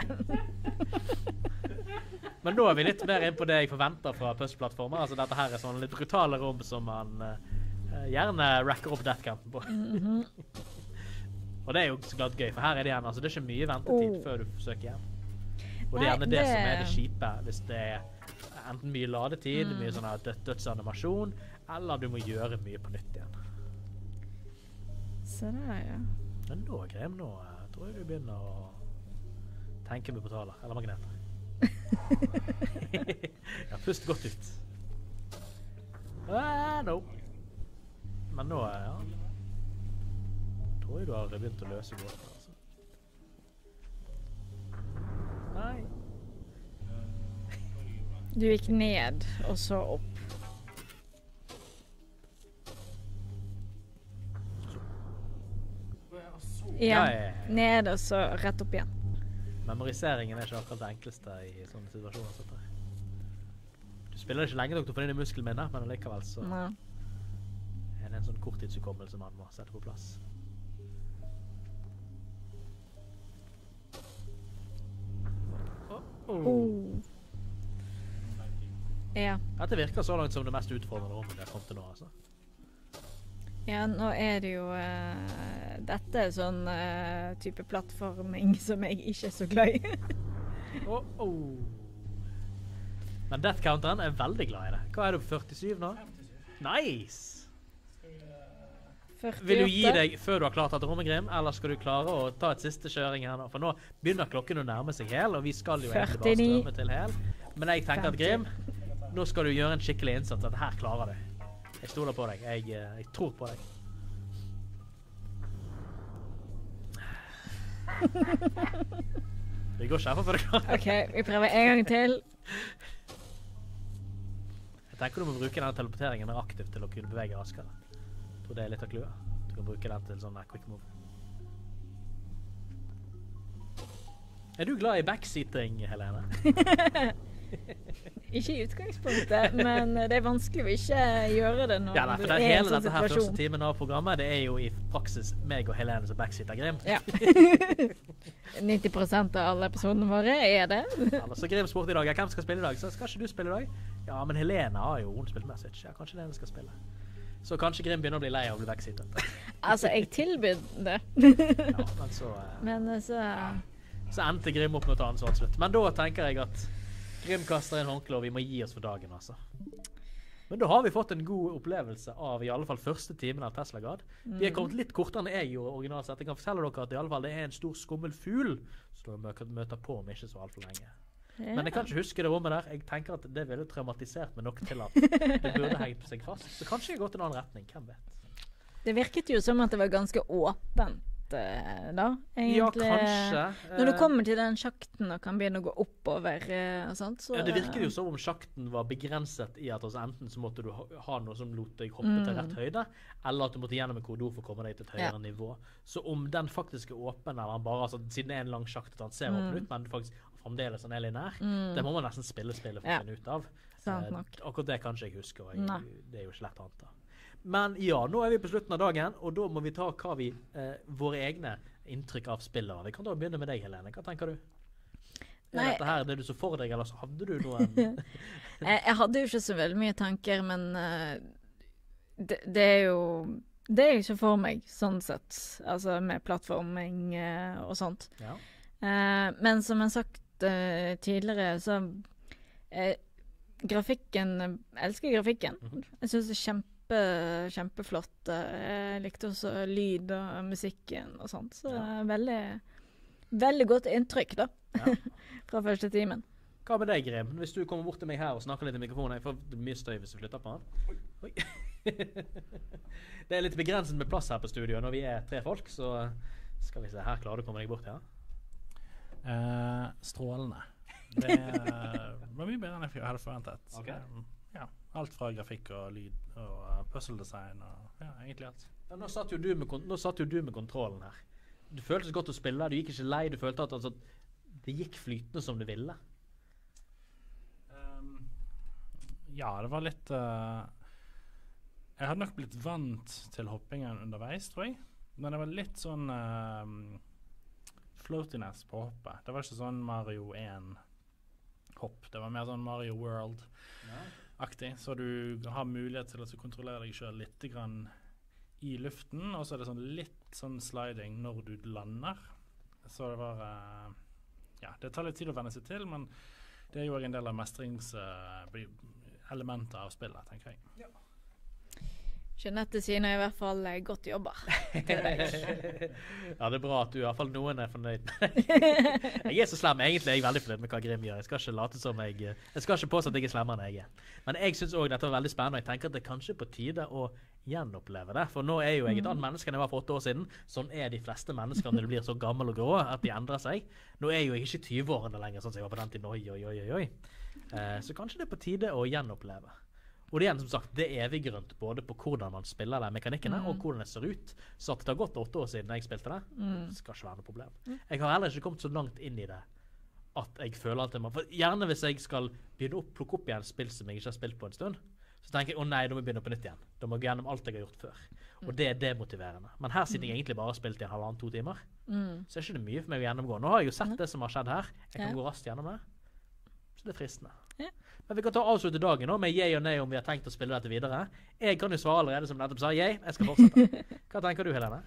Men nå er vi litt mer inn på det jeg forventer fra puzzle-plattformer. Altså dette her er sånn litt brutale rom som man eh, gjerne racker opp deathcounten på. Mhm. Og det er jo så klart gøy, for her er det igjen, altså det er ikke mye ventetid Oh. før du søker igjen. Og det Nei, er gjerne det, det- som er det kjipe, hvis det er enten mye ladetid, Mm. mye sånn her død, dødsanimasjon, eller du må gjøre mye på nytt igjen. Så der, ja. Men nå, Grim, nå eh, tror jeg du begynner å tenke med portaler, eller magneter. Ja, pust godt ut. Ah, no. Men nå, eh, ja. Tror jeg du har begynt å løse gåter, altså. Nei. Du gikk ned, og så opp. Ja, Ja, ja, ja. ned, og så rett opp igjen. Memoriseringen er ikke akkurat det enkleste i sånne situasjoner. Sånn der. Du spiller ikke lenge nok til å få dine muskelminner, men likevel så Ja. er det en sånn korttidshukommelse man må sette på plass. Oh, oh. Oh. Ja. Dette virker så langt som det mest utfordrende rommet vi har kommet til nå, altså. Ja, nå er det jo eh, Dette er sånn eh, type plattforming som jeg ikke er så glad i. Oh, oh. Men Death Counteren er veldig glad i det. Hva er du på førtisju nå? Nice! førtiåtte. Vil du gi deg før du har klart dette rommet, Grim, eller skal du klare å ta et siste kjøring her nå? For nå begynner klokken å nærme seg hel, og vi skal jo egentlig bare førtini. strømme til hel. Men jeg tenker at Grim, nå skal du gjøre en skikkelig innsats. Dette her klarer du. Jeg stoler på deg. Jeg, eh, jeg tror på deg. Vi går ikke herfra før du klarer. OK, vi prøver en gang til. Jeg tenker du må bruke denne teleporteringen mer aktivt til å kunne bevege raskere. Jeg tror det er litt av clouet. Du kan bruke den til sånn der quick move. Er du glad i backseating, Helene? Ikke i utgangspunktet, men det er vanskelig å ikke gjøre det når Ja, nei, for du det er i en hele sånn dette her første situasjon. timen av programmet, det er jo i praksis meg og Helene som backseater Grim. Ja. nitti prosent av alle episodene våre er det. Eller så Grim spurte i dag, ja, hvem skal spille i dag? Så skal ikke du spille i dag? Ja, men Helene har jo, hun spilt message. Ja, kanskje Helene skal spille. Så kanskje Grim begynner å bli lei av å bli backseatet. Altså, jeg tilbød det. Ja, men så, eh, Men eh, så så endte Grim opp med å ta ansvar til slutt. Men da tenker jeg at Grim kaster en håndkle, og vi må gi oss for dagen, altså. Men da har vi fått en god opplevelse av i alle fall første timen av Tesla Grad. Vi er kommet litt kortere enn jeg gjorde originalt sett. Jeg kan fortelle dere at i alle fall det er en stor skummel fugl som dere møter på om ikke så alt for lenge. ja. Men jeg kan ikke huske det rommet der. Jeg tenker at det ville traumatisert meg nok til at det burde hengt seg fast. Så kanskje jeg har gått i en annen retning, hvem vet. Det virket jo som at det var ganske åpent eh, da, egentlig. Ja, kanskje. Når du Eh, kommer til den sjakten og kan begynne å gå oppover eh, og sånt, så Ja, det virker jo som om sjakten var begrenset i at altså, enten så måtte du ha, ha noe som lot deg hoppe til Mm. rett høyde, eller at du måtte gjennom en korridor for å komme deg til et høyere Ja. nivå. Så om den faktisk er åpen, eller han bare, altså, siden det er en lang sjakt at han ser åpen Mm. ut, men faktisk fremdeles han er lineær, Mm. det må man nesten spille spillet for Ja. å finne ut av. Sant Eh, nok. akkurat det kan ikke jeg huske, og jeg, Nei. det er jo ikke lett å anta. Men ja, nå er vi på slutten av dagen, og da må vi ta hva vi, eh, våre egne inntrykk av spillet. Vi kan da begynne med deg, Helene. Hva tenker du? Er Nei. dette her det du så for deg, eller så hadde du noen... jeg, jeg hadde jo ikke så veldig mye tanker, men eh, det, det er jo det er jo ikke for meg, sånn sett. Altså med plattforming eh, og sånt. ja. Eh, men som jeg har sagt eh, tidligere, så eh, grafikken Jeg elsker grafikken. Mhm. Jeg syns det er kjempe, kjempeflott. Jeg likte også lyd og musikken og sånt. Så Ja. veldig, veldig godt inntrykk, da. Ja. Fra første timen. Hva med deg, Grim? Hvis du kommer bort til meg her og snakker litt i mikrofonen, jeg får det mye støy hvis du flytter på den. Oi. Det er litt begrenset med plass her på studio. Når vi er tre folk, så skal vi se. Her klarer du å komme deg bort, ja? Eh, strålende. Det eh, var mye bedre enn jeg hadde forventet. Ok. Eh, ja, alt fra grafikk og lyd og uh, puzzle-design og ja, egentlig alt. Ja, nå satt jo du med, kon- nå satt jo du med kontrollen her. Du føltes godt å spille, du gikk ikke lei, du følte at altså, det gikk flytende som du ville. Um, ja, det var litt uh, Jeg hadde nok blitt vant til hoppingen underveis, tror jeg. Men det var litt sånn uh, floatiness på hoppet. Det var ikke sånn Mario én-hopp. Det var mer sånn Mario World-aktig. Så du har mulighet til å kontrollere deg selv litt grann i luften, og så er det sånn litt sånn sliding når du lander. Så det var uh, ja, det tar litt tid å venne seg til, men det er jo en del av mestringselementer uh, av spillet, tenker jeg. Ja. Jeanette sier nå i hvert fall eh, godt jobber. Ja, det er bra at du i hvert fall noen er fornøyd. Jeg er så slem, egentlig er jeg veldig fornøyd med hva Grim gjør. Jeg skal ikke late som jeg Jeg skal ikke påstå at jeg er slemmere enn jeg er. Men jeg synes også dette var veldig spennende, og jeg tenker at det er kanskje på tide å gjenoppleve det. For nå er jo jeg et annet menneske enn jeg var for åtte år siden. Sånn er de fleste mennesker når de blir så gammel og grå at de endrer seg. Nå er jo jeg ikke tyve-årene lenger, sånn som jeg var på den tiden. Oi, oi, oi, oi. Eh, så kanskje det er på tide å gjenoppleve. Og det er som sagt, det er eviggrønt både på hvordan man spiller de mekanikkene, mm. og hvordan det ser ut. Så at det har gått åtte år siden jeg spilte det, mm. det skal ikke være noe problem. Mm. Jeg har heller ikke kommet så langt inn i det at jeg føler at jeg må... For gjerne hvis jeg skal begynne å plukke opp igjen spill som jeg ikke har spilt på en stund, så tenker jeg, å nei, da må jeg begynne på nytt igjen. Da må jeg gjennom alt jeg har gjort før. Og det er demotiverende. Men her siden jeg egentlig bare har spilt i en halvannen, to timer, mm. så er ikke det mye for meg å gjennomgå. Nå har jeg jo sett det som har skjedd her. Jeg kan ja. gå raskt gjennom det. Så det er fristende. Ja. Men vi kan ta avslutte dagen nå med yay og nei om vi har tenkt å spille dette videre. Jeg kan jo svare allerede som nettopp sa, yay, jeg skal fortsette. Hva tenker du, Helene?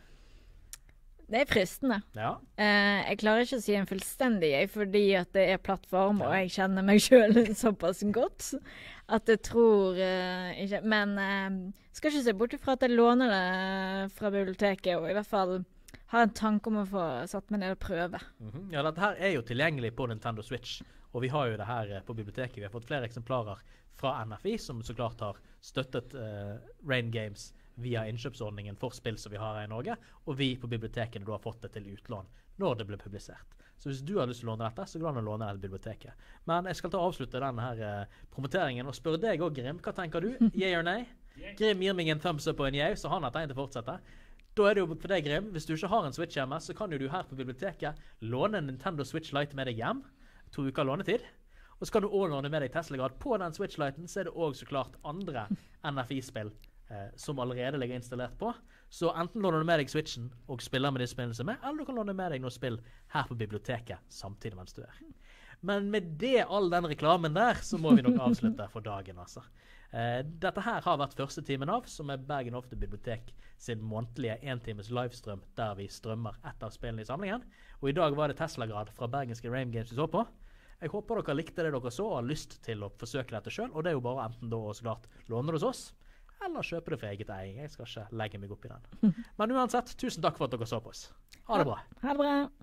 Det er fristende. Ja. Eh, jeg klarer ikke å si en fullstendig yay, fordi at det er plattform, ja. og jeg kjenner meg selv såpass godt at jeg tror eh, ikke. Men eh, skal ikke se bort fra at jeg låner det fra biblioteket, og i hvert fall har en tanke om å få satt meg ned og prøve. Mm-hmm. Ja, dette her er jo tilgjengelig på Nintendo Switch. Og vi har jo det her på biblioteket. Vi har fått flere eksemplarer fra N F I, som så klart har støttet uh, Rain Games via innkjøpsordningen for spill som vi har her i Norge. Og vi på biblioteket har fått det til utlån når det ble publisert. Så hvis du har lyst til å låne dette, så går det an å låne det til biblioteket. Men jeg skal ta avslutte denne her uh, promoteringen og spørre deg også, Grim. Hva tenker du? Yay or nei? Grim gir meg en thumbs up og en yay, så han har tenkt å fortsette. Da er det jo for deg, Grim. Hvis du ikke har en Switch hjemme, så kan jo du her på biblioteket låne en Nintendo Switch Lite med deg hjem. To uker lånetid. Og så kan du også låne med deg Tesla-grad. På den Switch-lighten så er det også så klart andre N F I-spill eh, som allerede ligger installert på. Så enten låner du med deg Switchen og spiller med de spillene som er, eller du kan låne med deg noen spill her på biblioteket samtidig mens du er. Men med det, all den reklamen der, så må vi nok avslutte for dagen, altså. Eh, dette her har vært første timen av, som er Bergen Offentlige Bibliotek sin månedlige en times livestrøm, der vi strømmer ett av spillene i samlingen. Og i dag var det Tesla-grad fra bergenske Rain Games vi så på. Jeg håper dere likte det dere så, og har lyst til å forsøke dette selv, og det er jo bare enten da så klart låne det hos oss, eller kjøpe det for eget eier. Jeg skal ikke legge meg opp i den. Men uansett, tusen takk for at dere så på oss. Ha det bra. Ha det bra.